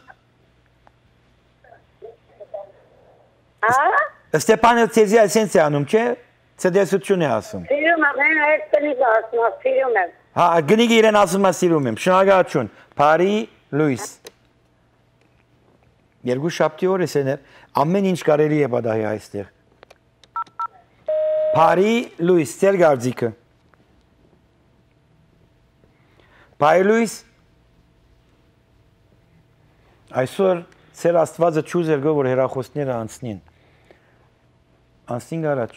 Հա։ Ստեփանը ցեզի ասենց է անում, չէ՞։ Ցեդեսություն է ասում։ Սիրում եմ, հեն այս տնից ասում, սիրում եմ։ Հա, գնիկը իրեն ասում է սիրում եմ։ Շնորհակալություն։ Բարի լույս։ Երկու շաբթի օր է սեներ, ամեն ինչ կարելի է բադահի այստեղ։ Բարի լույս, ծեր գարձիկը։ Բարի լույս։ Այսօր ծեր Աստվածը չուզեր գո որ հեռախոսները անցնին։ Անցնին առաջ։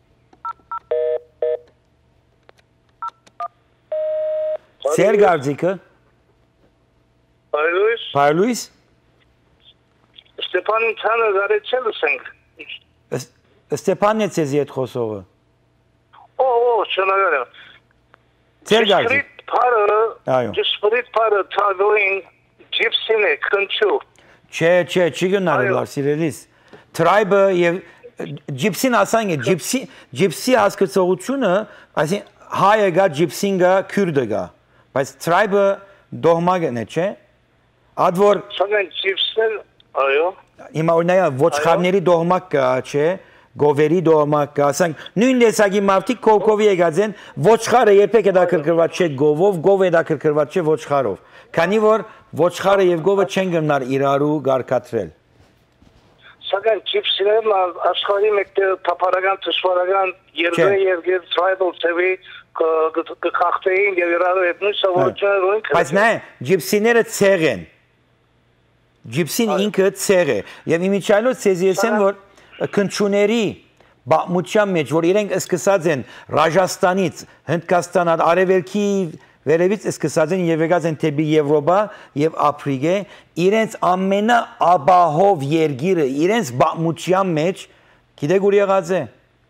Ծեր գարձիկը։ Բարի լույս։ Բարի լույս։ Ստեփանին ցանը զարեցել ենք։ Ստեփանն է ցեզի հետ խոսողը։ Օ, օ, շնորհակալ եմ։ Ծեր գարձիկ։ փարը ճշմարիտ փարը թագոին ջիպսին է քնչու Չէ, չէ, չի գնալու սիրելիս Tribe-ը եւ ջիպսին ասանք է ջիպսի ջիպսի հասկացողությունը այսինքն հայը գա ջիպսին գա քուրդը գա բայց tribe-ը դողմագն է չէ Ад որ Սակայն ջիպսն այո Հիմա օրինակ ոչխարների դողմակ կա չէ Գովերի դողմակ կա ասենք նույն տեսակի մարդիկ կոկովի եկած են ոչխարը երբեք հետաքրքրված չէ գովով գովը հետաքրքրված չէ ոչխարով քանի որ ոչխարը եւ գովը չեն գնար իրարու գարկատրել Սակայն ջիպսիներն աշխարհի մեկ թափառական դժվարական երկրի եւ tribal ծավի կխախտեին եւ իրարու հետ նույն սովորություններով Բայց նայ ջիպսիները ցեղ են Ջիպսին ինքը ցեղ է եւ իմիջիալոց ցեզի եմ որ քնչուների բամության մեջ որ իրենք սկսած են Ռաջաստանից Հնդկաստան արևելքի վերևից սկսած են եւ եկած են թեպի Եվրոպա եւ Աֆրիկա իրենց ամենաաբահով երգիրը իրենց բամության մեջ գիտեք ուր եղած է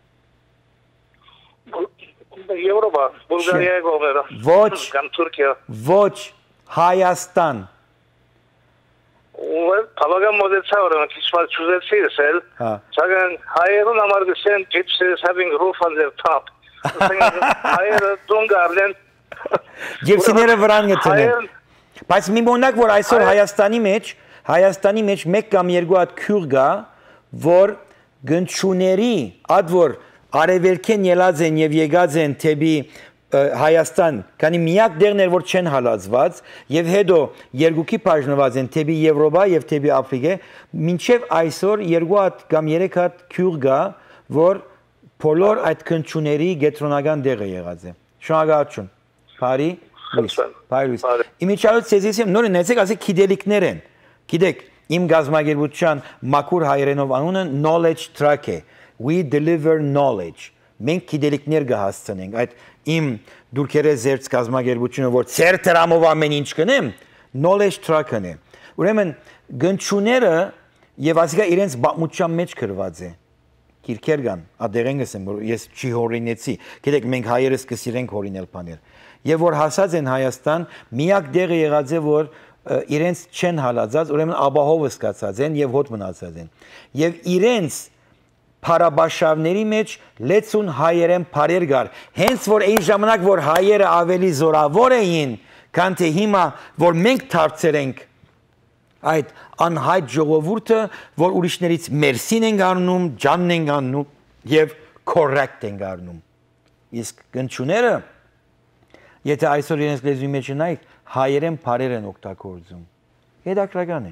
Եվրոպա Բուլղարիա գովերը Ոչ կամ Թուրքիա Ոչ Հայաստան Well, Palagan modetsa oranı kişmal çözelseydi sel. Sağın hayırın amargısen gypsies having roof on their top. Hayır Dungarlen. Gypsiները վրան գտնեն։ Բայց մի մոնակ որ այսօր Հայաստանի մեջ, Հայաստանի մեջ մեկ կամ երկու հատ քյուր գա, որ գնչուների, ад որ արևելքեն ելած են եւ եկած են թեպի Հայաստան, քանի միակ դերներ որ չեն հալածված եւ հետո երկուքի բաժնված են թեպի Եվրոպա եւ թեպի Աֆրիկա, մինչեւ այսօր երկու հատ կամ երեք հատ քյուր գա, որ բոլոր այդ քնչուների գետրոնական դերը եղած է։ Շնորհակալություն։ Բարի լույս։ Բարի լույս։ Իմիջիալոց ցեզիսիմ նորը նեցեք ասի քիդելիկներ են։ Գիտեք, իմ գազագերբության մաքուր հայերենով անունը knowledge track է։ We deliver knowledge։ Մենք քիդելիկներ կհասցնենք այդ իմ դուրքերը զերծ գազագերբությունը որ ծեր դրամով ամեն ինչ կնեմ knowledge track-ն է ուրեմն գնչուները եւ ասիկա իրենց բամության մեջ գրված է քիրքեր կան ադերենգս եմ որ ես չի հորինեցի գիտեք մենք հայերս կսիրենք հորինել բաներ եւ որ հասած են Հայաստան միակ դերը եղած է որ իրենց չեն հալածած ուրեմն աբահովը սկացած են եւ հոտ մնացած են եւ իրենց Փարաբաշավների մեջ լեցուն հայերեն բարեր գար հենց որ այն ժամանակ որ հայերը ավելի զորավոր էին քան թե հիմա որ մենք դարձել ենք այդ անհայտ ժողովուրդը որ ուրիշներից մերսին են առնում ջանն են առնում եւ correct են առնում իսկ գնչուները եթե այսօր իրենց լեզվի մեջ նայեք հայերեն բարեր են օգտագործում հետաքրական է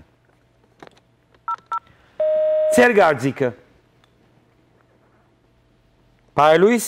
Ծեր գարձիկը Պայլույս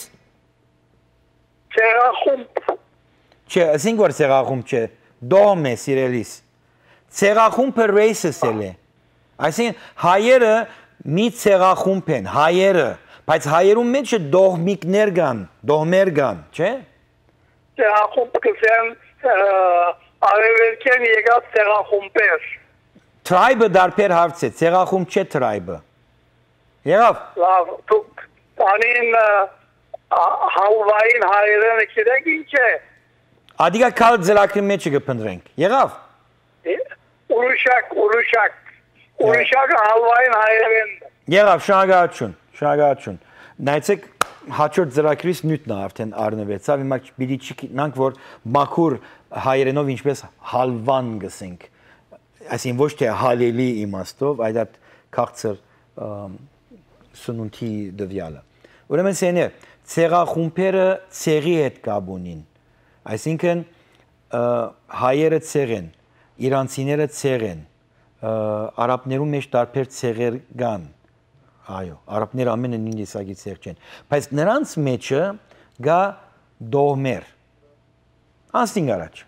Ցեղախումբ Չէ, ասենք որ ցեղախումբ չէ, դողմ է սիրելիս Ցեղախումբը racist է Այսինքն հայերը մի ցեղախումբ են, հայերը Բայց հայերում մեջը դողմիկներ կան, դողմեր կան, չէ Ցեղախումբ կսեն արևելքեն եկած ցեղախումբեր Tribe-ը դարբեր հարց է, ցեղախումբ չէ tribe-ը Եղավ Լավ, դուք Անին հալվային հայերենը կիրեք ինչ է Ադիկա կալ ձրակրի մեջը կպնդրենք, եղավ Ուրուշակ, ուրուշակ Ուրուշակը հալվային հայերեն Եղավ, շնորհակալություն, շնորհակալություն Նայեցեք հաջորդ ձրակրից նյութն է արդեն առնվեցավ Հիմա պիտի չգիտնանք որ մաքուր հայերենով ինչպես հալվան գսենք Այսինքն ոչ թե հալելի իմաստով, այլ այդ քաղցր սնունդի դվյալը Ուրեմն սենե ցեղախումբերը ցեղի հետ կապ ունին Այսինքն հայերը ցեղ են իրանցիները ցեղ են արաբներում մեջ տարբեր ցեղեր կան այո արաբները ամենը նույն տեսակի ցեղ չեն բայց նրանց մեջը գա դողմեր անստին առաջ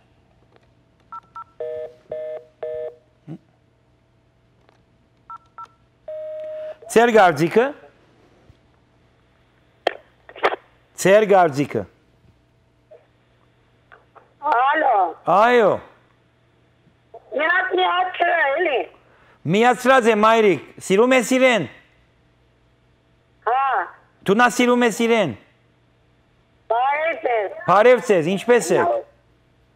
Ծեր գարձիկը Ծեր գարձիկը Ալո Այո Միած միացրա էլի Միացրած է մայրիկ Սիրում ես իրեն Հա Դու նա սիրում ես իրեն Բարև ձեզ Բարև ձեզ ինչպես եք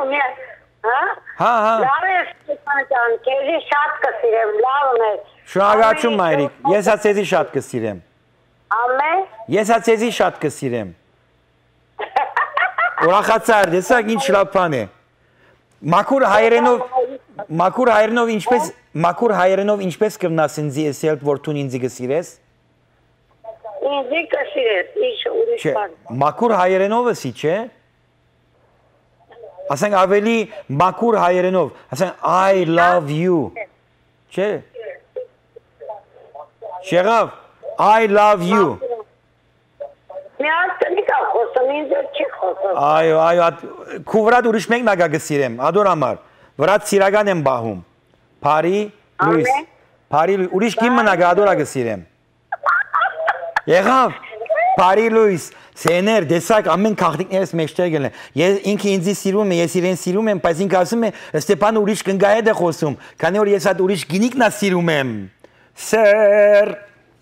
Լավ է։ Հա։ Հա, հա։ Լավ է Ստեփան ջան, քեզի շատ կսիրեմ, լավն է։ Շնորհակալություն մայրիկ, ես հա ցեզի շատ կսիրեմ։ Ամեն։ Ես հա ցեզի շատ կսիրեմ։ Ուրախացար, դեսակ ինչ լավ բան է։ Մաքուր հայերենով Մաքուր հայերենով ինչպես Մաքուր հայերենով ինչպես կմնաս ինձի էսել որթուն ինձի գսիրես։ Ինձի կսիրես, ինչ ուրիշ բան։ Մաքուր հայերենով էսի, չէ։ Ասենք ավելի մաքուր հայերենով, ասենք I love you։ Չէ։ Շեղավ, I love you։ Միած տնիկա խոսում, ինձ չի խոսում։ Այո, այո, քուվրատ ուրիշ մեկն ագա գսիրեմ, ադոր համար։ Վրաց սիրական եմ բահում։ Փարի Լուիս։ Փարի ուրիշ կին մնագա ադոր ագսիրեմ։ Եղավ, Փարի Լուիս, սեներ, դեսակ ամեն քաղաքներս մեջտեղ գելն։ Ես ինքը ինձի սիրում է, ես իրեն սիրում եմ, բայց ինքը ասում է, Ստեփան ուրիշ կնգա է դե խոսում, քանի որ ես այդ ուրիշ գինիկնա սիրում եմ։ Սեր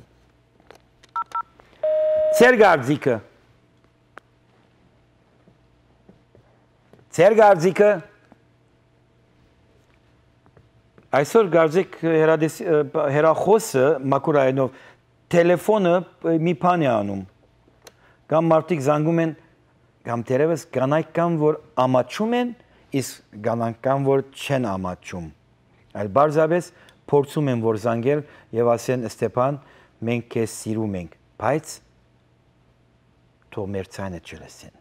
Ձեր գարձիկը Ձեր գարձիկը Այսօր գարձիկ հերախոսը մաքուր այնով տելեֆոնը մի բան է անում կամ մարդիկ զանգում են կամ դերևս կանայք կան որ ամաչում են իսկ կանայք կան որ չեն ամաչում այլ բարձրապես փորձում են որ զանգել եւ ասեն Ստեփան մենք քեզ սիրում ենք բայց թող մեր ցայնը չլսեն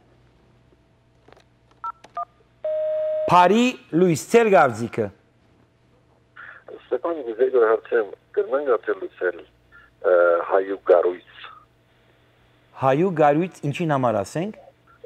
Փարի Լուիս Ձեր գարձիկը Ստեփան գուզեգոր հարցեմ կրնանք ատել լսել հայու գարույց Հայու գարույց ինչին համար ասենք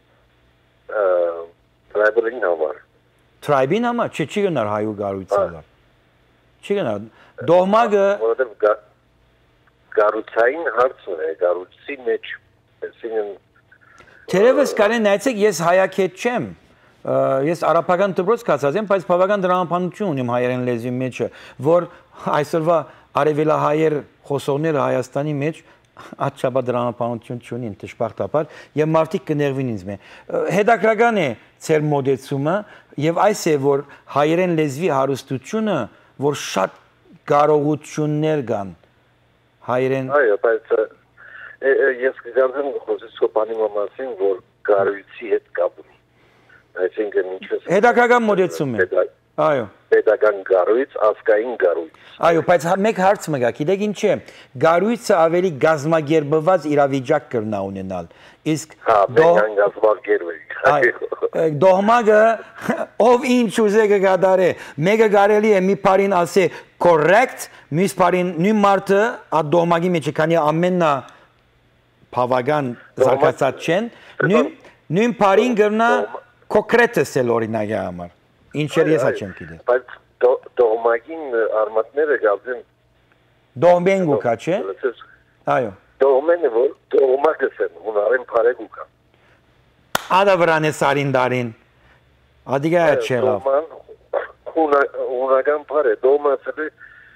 տրայբին համար Տրայբին համար չի չի գնար հայու գարույց համար չի գնար դողմագը որովհետև գարույցային հարցն է գարույցի մեջ այսինքն Թերևս կարեն նայեցեք ես հայակետ չեմ ես արաբական դպրոց կացած եմ բայց բավական դրամապանություն ունիմ հայերեն լեզվի մեջը որ այսօրվա արևելահայեր խոսողները Հայաստանի մեջ աչաբա դրամապանություն չունին դժբախտաբար եւ մարդիկ կներվին ինձ մե հետաքրական է ծեր մոդեցումը եւ այս է որ հայերեն լեզվի հարստությունը որ շատ կարողություններ կան հայերեն այո բայց ես կգարձեմ խոսի Ստեփանի մասին որ գարույցի հետ կապ ունի այսինքն ինչպես հետաքրական մոդեցում է այո պետական գարույց ազգային գարույց այո բայց մեկ հարց մը գա գիտեք ինչ է գարույցը ավելի գազմագերբված իրավիճակ կրնա ունենալ իսկ դողմագը ով ինչ ուզե կգադարե մեկը կարելի է մի բառին ասե correct մյուս բառին նույն մարդը այդ դողմագի մեջ քանի ամեննա բավական զարգացած չեն նույն նույն բառին կրնա կոնկրետեսել օրինակի համար ինչեր ես չեմ գիտեմ բայց դողմագին արմատները գալցեն դողմեն գուկա չէ այո դողմենը որ դողմագսեն հունարեն բարե գուկա ադա վրան է սարին դարին ադիգա է չեղավ հունական բարե դողմասը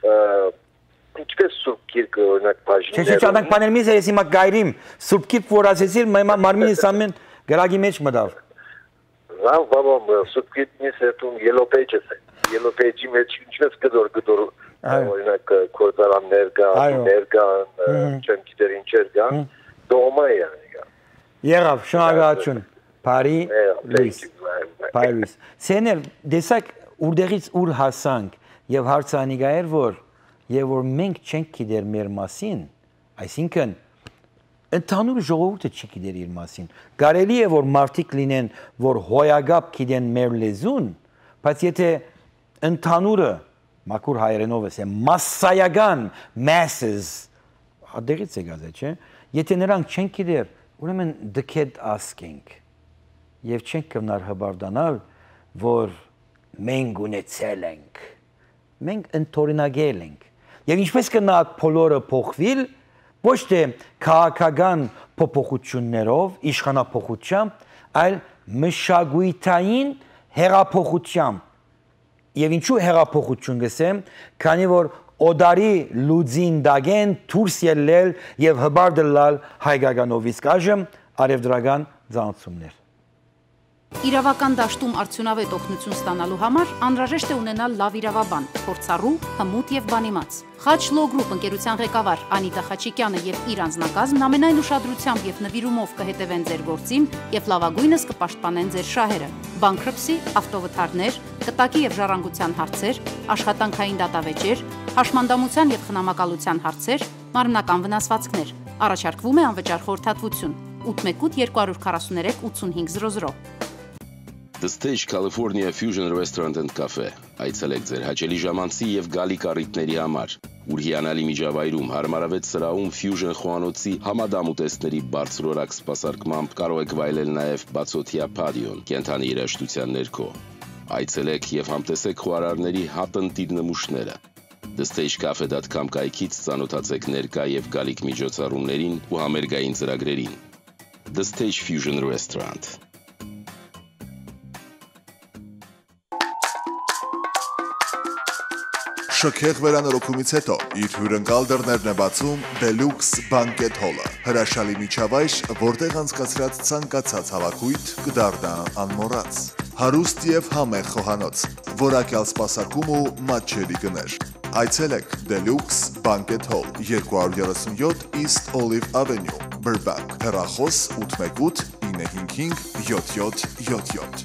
ինչպես սուրբ կիրկը օրինակ բաժիներ չէ չէ չանակ պանել միզ ես հիմա գայրիմ սուրբ կիրկ որ ասեցիր մարմինիս ամեն գրագի մեջ մտավ Լավ բաբամ սուրբ կիրկնից հետում yellow pages է yellow page-ի մեջ ինչպես կդոր կդոր օրինակ կորզարաններ կան ներկան չեմ գիտեր ինչեր կան դողմա է եղավ շնորհակալություն Փարի Լուիս Փարի Լուիս սեներ դեսակ ուրդեղից ուր հասանք եւ հարցը անիգա էր որ եւ որ մենք չենք գիտեր մեր մասին այսինքն ընդհանուր ժողովուրդը չի գիտեր իր մասին կարելի է որ մարդիկ լինեն որ հոյագապ գիտեն մեր լեզուն բայց եթե ընդհանուրը մաքուր հայերենով է massայական masses ադերից է գազե չէ եթե նրանք չեն գիտեր ուրեմն դքեդ ասking եւ չենք կնար հբարդանալ որ մենք ունեցել ենք մենք ընթորինագել ենք եւ ինչպես կնա բոլորը փոխվիլ ոչ թե քաղաքական փոփոխություններով իշխանապողությամբ այլ մշակութային հեղափոխությամբ եւ ինչու հեղափոխություն գսեմ քանի որ օդարի լուծին դագեն դուրս ելնել եւ հբարդլալ հայկականով իսկ այժմ արևդրական ծանոթություններ Իրավական դաշտում արդյունավետ օգնություն ստանալու համար անհրաժեշտ է ունենալ լավ իրավաբան, փորձառու, հմուտ եւ բանիմաց։ Խաչ Law Group ընկերության ղեկավար Անիտա Խաչիկյանը եւ իր անձնակազմն ամենայն ուշադրությամբ եւ նվիրումով կհետևեն ձեր գործին եւ լավագույնս կպաշտպանեն ձեր շահերը։ Bankruptcy, ավտովթարներ, կտակի եւ ժառանգության հարցեր, աշխատանքային դատավեճեր, հաշմանդամության եւ խնամակալության հարցեր, մարմնական վնասվածքներ։ Առաջարկվում է անվճար խորհրդատվություն։ ութ մեկ ութ երկու քառ երեք ութսունհինգ զրո զրո։ The Stage California Fusion Restaurant and Cafe այցելեք ձեր հաճելի ժամանցի եւ գալի կառույցների համար, ուր հիանալի միջավայրում հարմարավետ սրահում Fusion խոհանոցի համադամ ուտեստների բարձրորակ սպասարկմամբ կարող եք վայելել նաեւ բացօթյա պատիոն կենթանի երաժշտության ներքո։ Այցելեք եւ համտեսեք խոհարարների հատնտիր նմուշները։ The Stage Cafe dot com կայքից ծանոթացեք ներկա եւ գալիք միջոցառումներին ու համերգային ծրագրերին։ The Stage Fusion Restaurant. Շքեղ վերանորոգումից հետո իր հյուրընկալ դռներն է բացում Deluxe Banquet Hall-ը։ Հրաշալի միջավայր, որտեղ անցկացրած ցանկացած հավաքույթ կդառնա անմոռաց։ Հարուստ եւ համեղ խոհանոց, որակյալ սպասարկում ու մատչելի գներ։ Այցելեք Deluxe Banquet Hall, երկու երեսունյոթ East Olive Avenue, Burbank, հեռախոս ութ մեկ ութ ինը հինգ հինգ յոթ յոթ յոթ յոթ։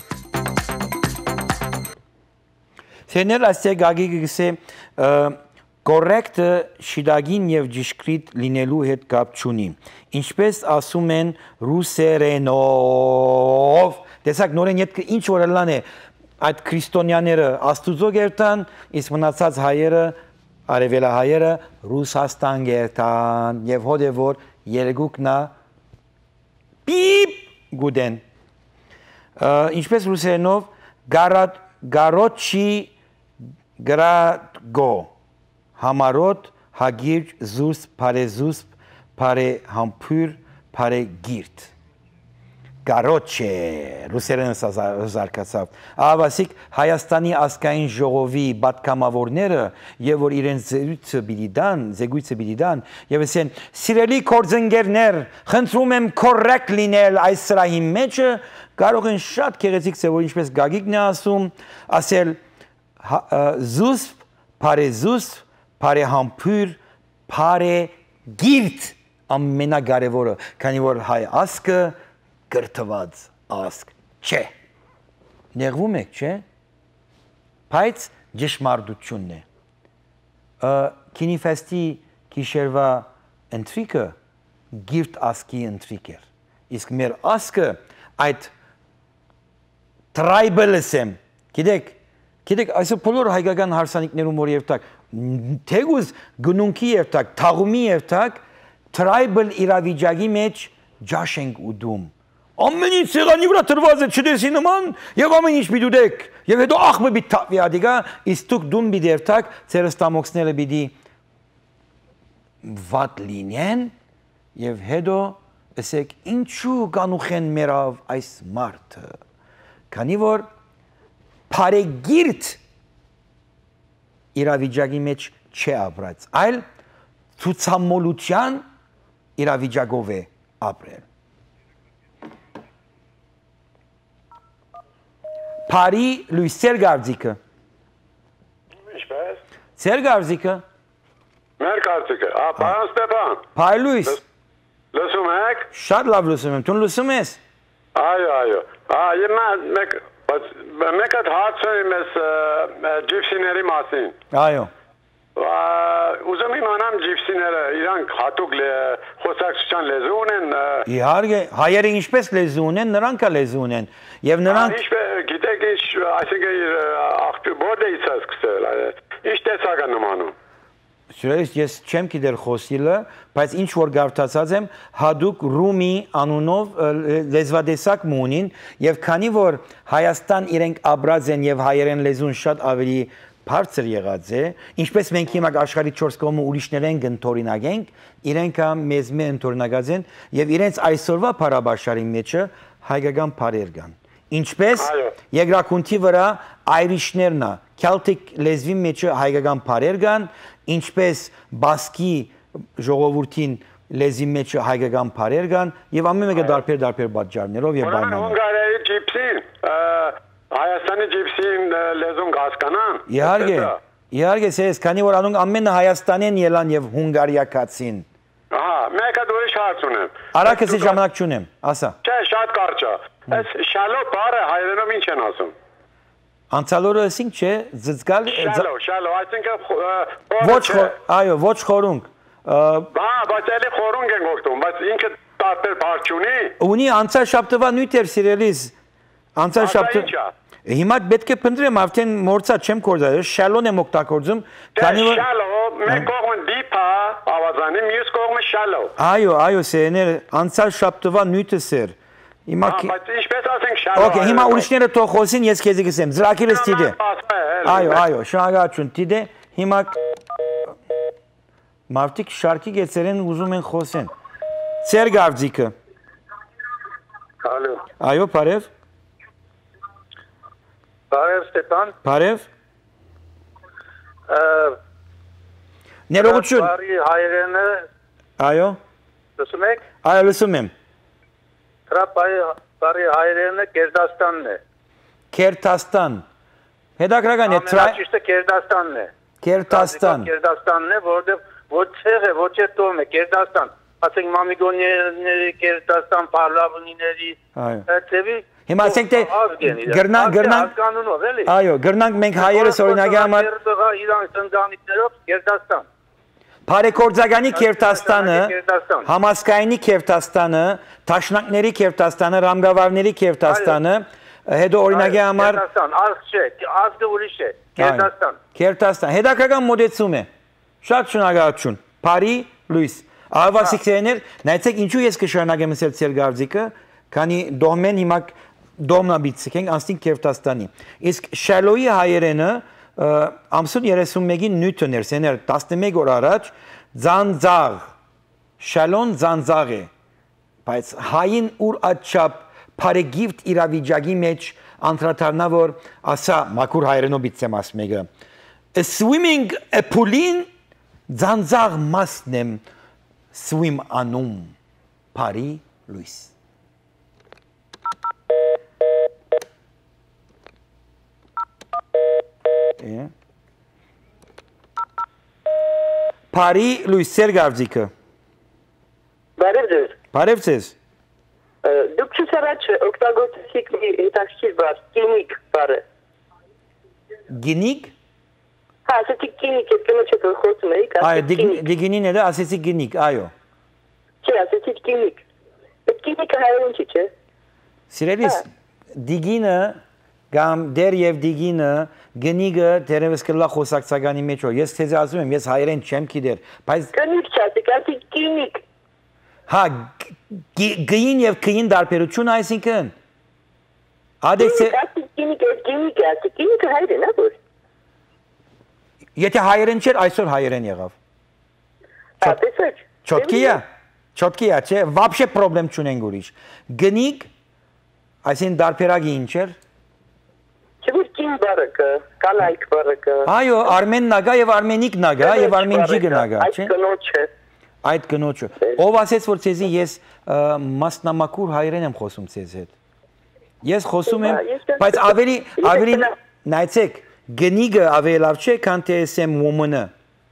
Սեներ ասե գագիգը գսե կորեկտը շիդագին եւ ճիշկրիտ լինելու հետ կապ չունի։ Ինչպես ասում են ռուսերենով, տեսակ նորեն յետքը ինչ որ լան է այդ քրիստոնյաները աստուծո գերտան, իսկ մնացած հայերը, արևելահայերը Ռուսաստան գերտան եւ հոդե որ երեգուկնա պիպ գուդեն։ Ինչպես ռուսերենով գարատ գարոչի գրագո համարոտ հագիր զուս բարեզուսպ բարե համբյուր բարե գիրտ գարոչե ռուսերենը զարգացավ ավասիկ Հայաստանի ազգային ժողովի պատգամավորները եւ որ իրենց զեկույցը բիդան զեկույցը բիդան եւ ասեն սիրելի կորձընկերներ խնդրում եմ կորեկտ լինել այս սրահի մեջ կարող են շատ գեղեցիկ ծևով ինչպես Գագիկն է ասում ասել զուսպ բարեզուսպ բարե համբյուր բարե գիրտ ամենակարևորը քանի որ հայ ազգը գրթված ազգ չէ նեղվում եք չէ բայց ճշմարտությունն է Կինիֆեստի գիշերվա ընթրիքը գիրտ ազգի ընթրիք էր իսկ մեր ազգը այդ tribalism գիտեք գիտեք այսօր բոլոր հայկական հարսանիքներում որ երթակ թեգուզ գնունքի երթակ թաղումի երթակ tribal իրավիճակի մեջ ջաշ ենք ուդում ամեն ինչ սեղանի վրա տրված է չդեսի նման եւ ամեն ինչ պիտի դեք եւ հետո ախմը պիտի թափվի ադիգա իսկ դուք դուն պիտի երթակ ձեր ստամոքսները պիտի վատ լինեն եւ հետո ասեք ինչու կանուխեն մերավ այս մարդը քանի որ բարեգիրտ իրավիճակի մեջ չէ ապրած այլ ցուցամոլության իրավիճակով է ապրել Բարի լույս ծեր գարձիկը Ինչպես Ծեր գարձիկը Մեր գարձիկը ա պարոն Ստեփան Բարի լույս Լսում եք Շատ լավ լսում եմ, դու լսում ես Այո, այո։ Ա իմա մեկ մեկ հատ հարց է մեզ ջիպսիների մասին։ Այո։ Ուզում իմանամ ջիպսիները իրանք հատուկ խոսակցության լեզու ունեն։ Իհարկե, հայերը ինչպես լեզու ունեն, նրանք էլ լեզու ունեն։ Եվ նրանք Ինչպես գիտեք ինչ, այսինքն աղբյուր բորդեից է սկսել, ինչ տեսակ է նմանում։ Սուրես ես չեմ գիտեր խոսիլը, բայց ինչ որ գարտացած եմ հadouk ռումի անունով լեզվադեսակ մունին եւ քանի որ Հայաստան իրենք ապրած են եւ հայերեն լեզուն շատ ավելի բարձր եղած է, ինչպես մենք հիմա աշխարհի չորս կողմը ուրիշներեն գնտորինագենք, իրենք մեզ մեն ընտորինագած են եւ իրենց այսօրվա փարաբաշարի մեջը հայկական բարեր կան։ Ինչպես երկրակունթի վրա այրիշներն է, Celtic լեզվի մեջ հայկական բարեր կան, ինչպես բասկի ժողովրդին լեզի մեջ հայկական բարեր կան եւ ամեն մեկը դարբեր դարբեր պատճառներով եւ պայմաններով։ Հունգարիայի ջիպսին, Հայաստանի ջիպսին լեզուն հասկանան։ Իհարկե, իհարկե, ես քանի որ անոնք ամենը Հայաստանեն ելան եւ հունգարիակացին։ Ահա, մեկը դուրս հարց ունեմ։ Արաքսի ժամանակ չունեմ, ասա։ Չէ, շատ կարճ է։ Այս շալո բառը հայերենով ինչ են ասում։ Անցալորը ասինք չէ, զծկալ շալո, շալո, այսինքն ոչ, այո, ոչ խորունգ։ Բա, բայց էլի խորունգ են օգտվում, բայց ինքը տարբեր բառ չունի։ Ունի անցալ շաբթվա նույթ էր սիրելիս։ Անցալ շաբթվա։ Հիմա պետք է փնտրեմ, արդեն մորցա չեմ կորզել, շալոն եմ օգտագործում, քանի որ շալո, մեկ կողմը դիփա, ավազանի, մյուս կողմը շալո։ Այո, այո, սերներ, անցալ շաբթվա նույթը սեր։ Հիմա բայց ինչպես ասենք շալո։ Okay, հիմա ուրիշները թող խոսին, ես քեզի գսեմ։ Զրակիրս տիդե։ Այո, այո, շնորհակալություն տիդե։ Հիմա մարդիկ շարքի գեցերեն ուզում են խոսեն։ Ծեր գարձիկը։ Ալո։ Այո, բարև։ Բարև Ստեփան։ Բարև։ Ներողություն։ Բարի հայրենը։ Այո։ Լսում եք։ Այո, լսում եմ։ Բարի հայրենը Կերդաստանն է։ Կերդաստան։ Հետաքրական է Ամենա ճիշտը Կերդաստանն է։ Կերդաստան։ Կերդաստանն է, որովհետև ոչ ցեղ է, ոչ է տոմ է, Կերդաստան։ Ասենք մամիգոնիների Կերդաստան parlavuniների ծևի Հիմա ասենք թե գրնան գրնան կանոնով էլի։ Այո, գրնանք մենք հայերս օրինակի համար իրանց ընտանիքներով Կերդաստան։ Բարեկորձագանի Կերտաստանը, Համասկայնի Կերտաստանը, Տաշնակների Կերտաստանը, Ռամգավարների Կերտաստանը, հետո օրինակի համար Կերտաստան, ազգ չէ, ազգը ուրիշ է, Կերտաստան։ Կերտաստան, հետաքրքրական մոդեցում է։ Շատ շնորհակալություն։ Բարի լույս։ Ահավասիկներներ, նայեցեք ինչու ես կշարունակեմ ասել ցեր գարձիկը, քանի դոմեն հիմա դոմնաբիցք ենք անստին Կերտաստանի։ Իսկ շալոյի հայերենը ամսուն երեսունմեկին նյութն էր, սեներ տասնմեկ օր առաջ ձանձաղ, շալոն ձանձաղ է, բայց հային ուր աչապ պարեգիվտ իրավիճակի մեջ անդրադառնա, որ ասա մաքուր հայերենոբից եմ ասում եկը, swimming a pool-ին ձանձաղ մասն եմ swim անում, բարի լույս։ Բարի լույս ծեր գարձիկը։ Բարև ձեզ։ Բարև ձեզ։ Դուք չուս առաջ օգտագործեցիք մի հետաքրքիր բառ, գինիկ բառը։ Գինիկ։ Հա, ասեցիք գինիկ, ես կնոջ հետ խոսում էիք, ասեցիք գինիկ։ Այո, դիգինին էլ ասեցիք գինիկ, այո։ Չէ, ասեցիք գինիկ։ Այդ գինիկը հայերեն չի, չէ։ Սիրելիս, դիգինը կամ դեր եւ դիգինը գնիկը դերևս կլա խոսակցականի մեջ որ ես թեզ ասում եմ ես հայերեն չեմ գիտեր բայց գնիկ չասեք ասեք գինիկ հա գին եւ գին դարբերություն այսինքն ադեքս գինիկ գինիկ ասեք գինիկը հայերեն է որ եթե հայերեն չէր այսօր հայերեն եղավ հա տեսեք չոտկիա չոտկիա չէ вообще problem չունենք ուրիշ գնիկ այսին դարբերակի ինչ էր Չգուր բարակը, կանայք բարակը։ Այո, արմեն նագա եւ արմենիկ նագա եւ արմենջի նագա, չէ։ Այդ կնոջը։ Այդ կնոջը։ Ով ասեց որ ցեզի ես մասնամակուր հայերեն եմ խոսում ցեզ հետ։ Ես խոսում եմ, բայց ավելի ավելի նայեցեք, գնիկը ավելի լավ չէ, քան թե ասեմ woman-ը։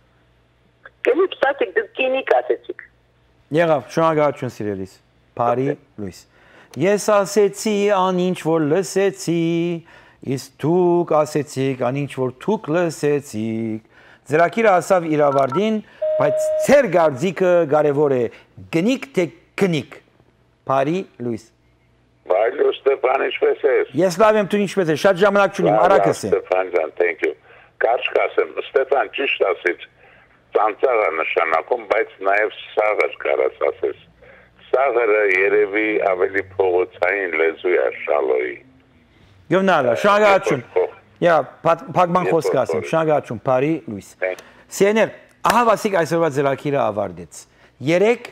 Գնիկ ասեք դուք գինիկ ասեցիք։ Եղավ, շնորհակալություն սիրելիս։ Բարի լույս։ Ես ասեցի ան ինչ որ լսեցի Իսկ դուք ասեցիք, անինչ որ դուք լսեցիք, ձրակիրը ասավ իրավարդին, բայց ծեր գարձիկը կարևոր է, գնիկ թե գնիկ, բարի լույս։ Բարի լույս, Ստեփան, ինչպես ես։ Ես լավ եմ, դու ինչպես ես, շատ ժամանակ չունիմ, արագս է։ Ստեփան ջան, thank you։ Կարճ կասեմ, Ստեփան ճիշտ ասեց, ծանծաղը նշանակում, բայց նաև սաղը կարաս ասես։ Սաղը երևի ավելի փողոցային լեզու է շալոյի։ Գոնալա, շնորհակալություն։ Յա, փակման խոսք ասեմ, շնորհակալություն, բարի լույս։ Սեներ, ահավասիկ այսօրվա ձեռագիրը ավարտեց։ Երեք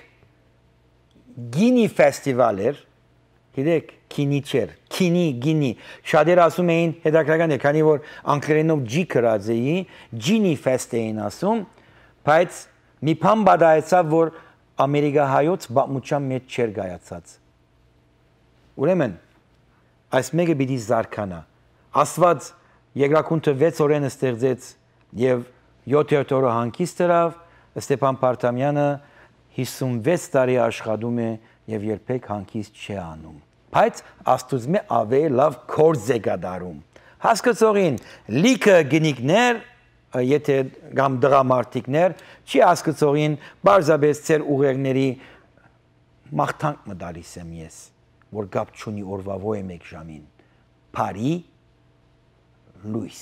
գինի ֆեստիվալ էր, գիտեք, քինի չէր, քինի, գինի։ Շատերը ասում էին, հետաքրքրական է, քանի որ անգլերենով ջի կրած էի, ջինի ֆեստ էին ասում, բայց մի բան բադայեցավ, որ ամերիկահայոց բամուճան մեջ չեր գայացած։ Ուրեմն, այս մեկը պիտի զարկանա։ Աստված երկրակունքը վեց օրեն ստեղծեց եւ յոթերորդ օրը հանգիստ դրավ, Ստեփան Պարտամյանը հիսունվեց տարի աշխատում է եւ երբեք հանգիստ չի անում։ Բայց Աստուծմե ավելի լավ կորձ է գդարում։ Հասկացողին լիքը գնիկներ, եթե կամ դրամարտիկներ, չի հասկացողին բարձաբես ծեր ուղերների մաղթանք մտալիս եմ ես, որ գապ չունի օրվա ոյ մեկ ժամին։ Փարի լույս։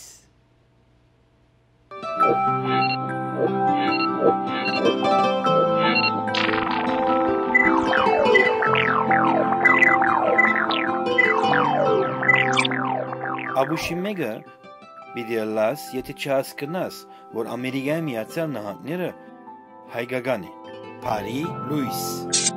Աբուշի մեկը պիտի լաս, եթե չհասկնաս, որ Ամերիկայի Միացյալ Նահանգները հայկական է։ Փարի լույս։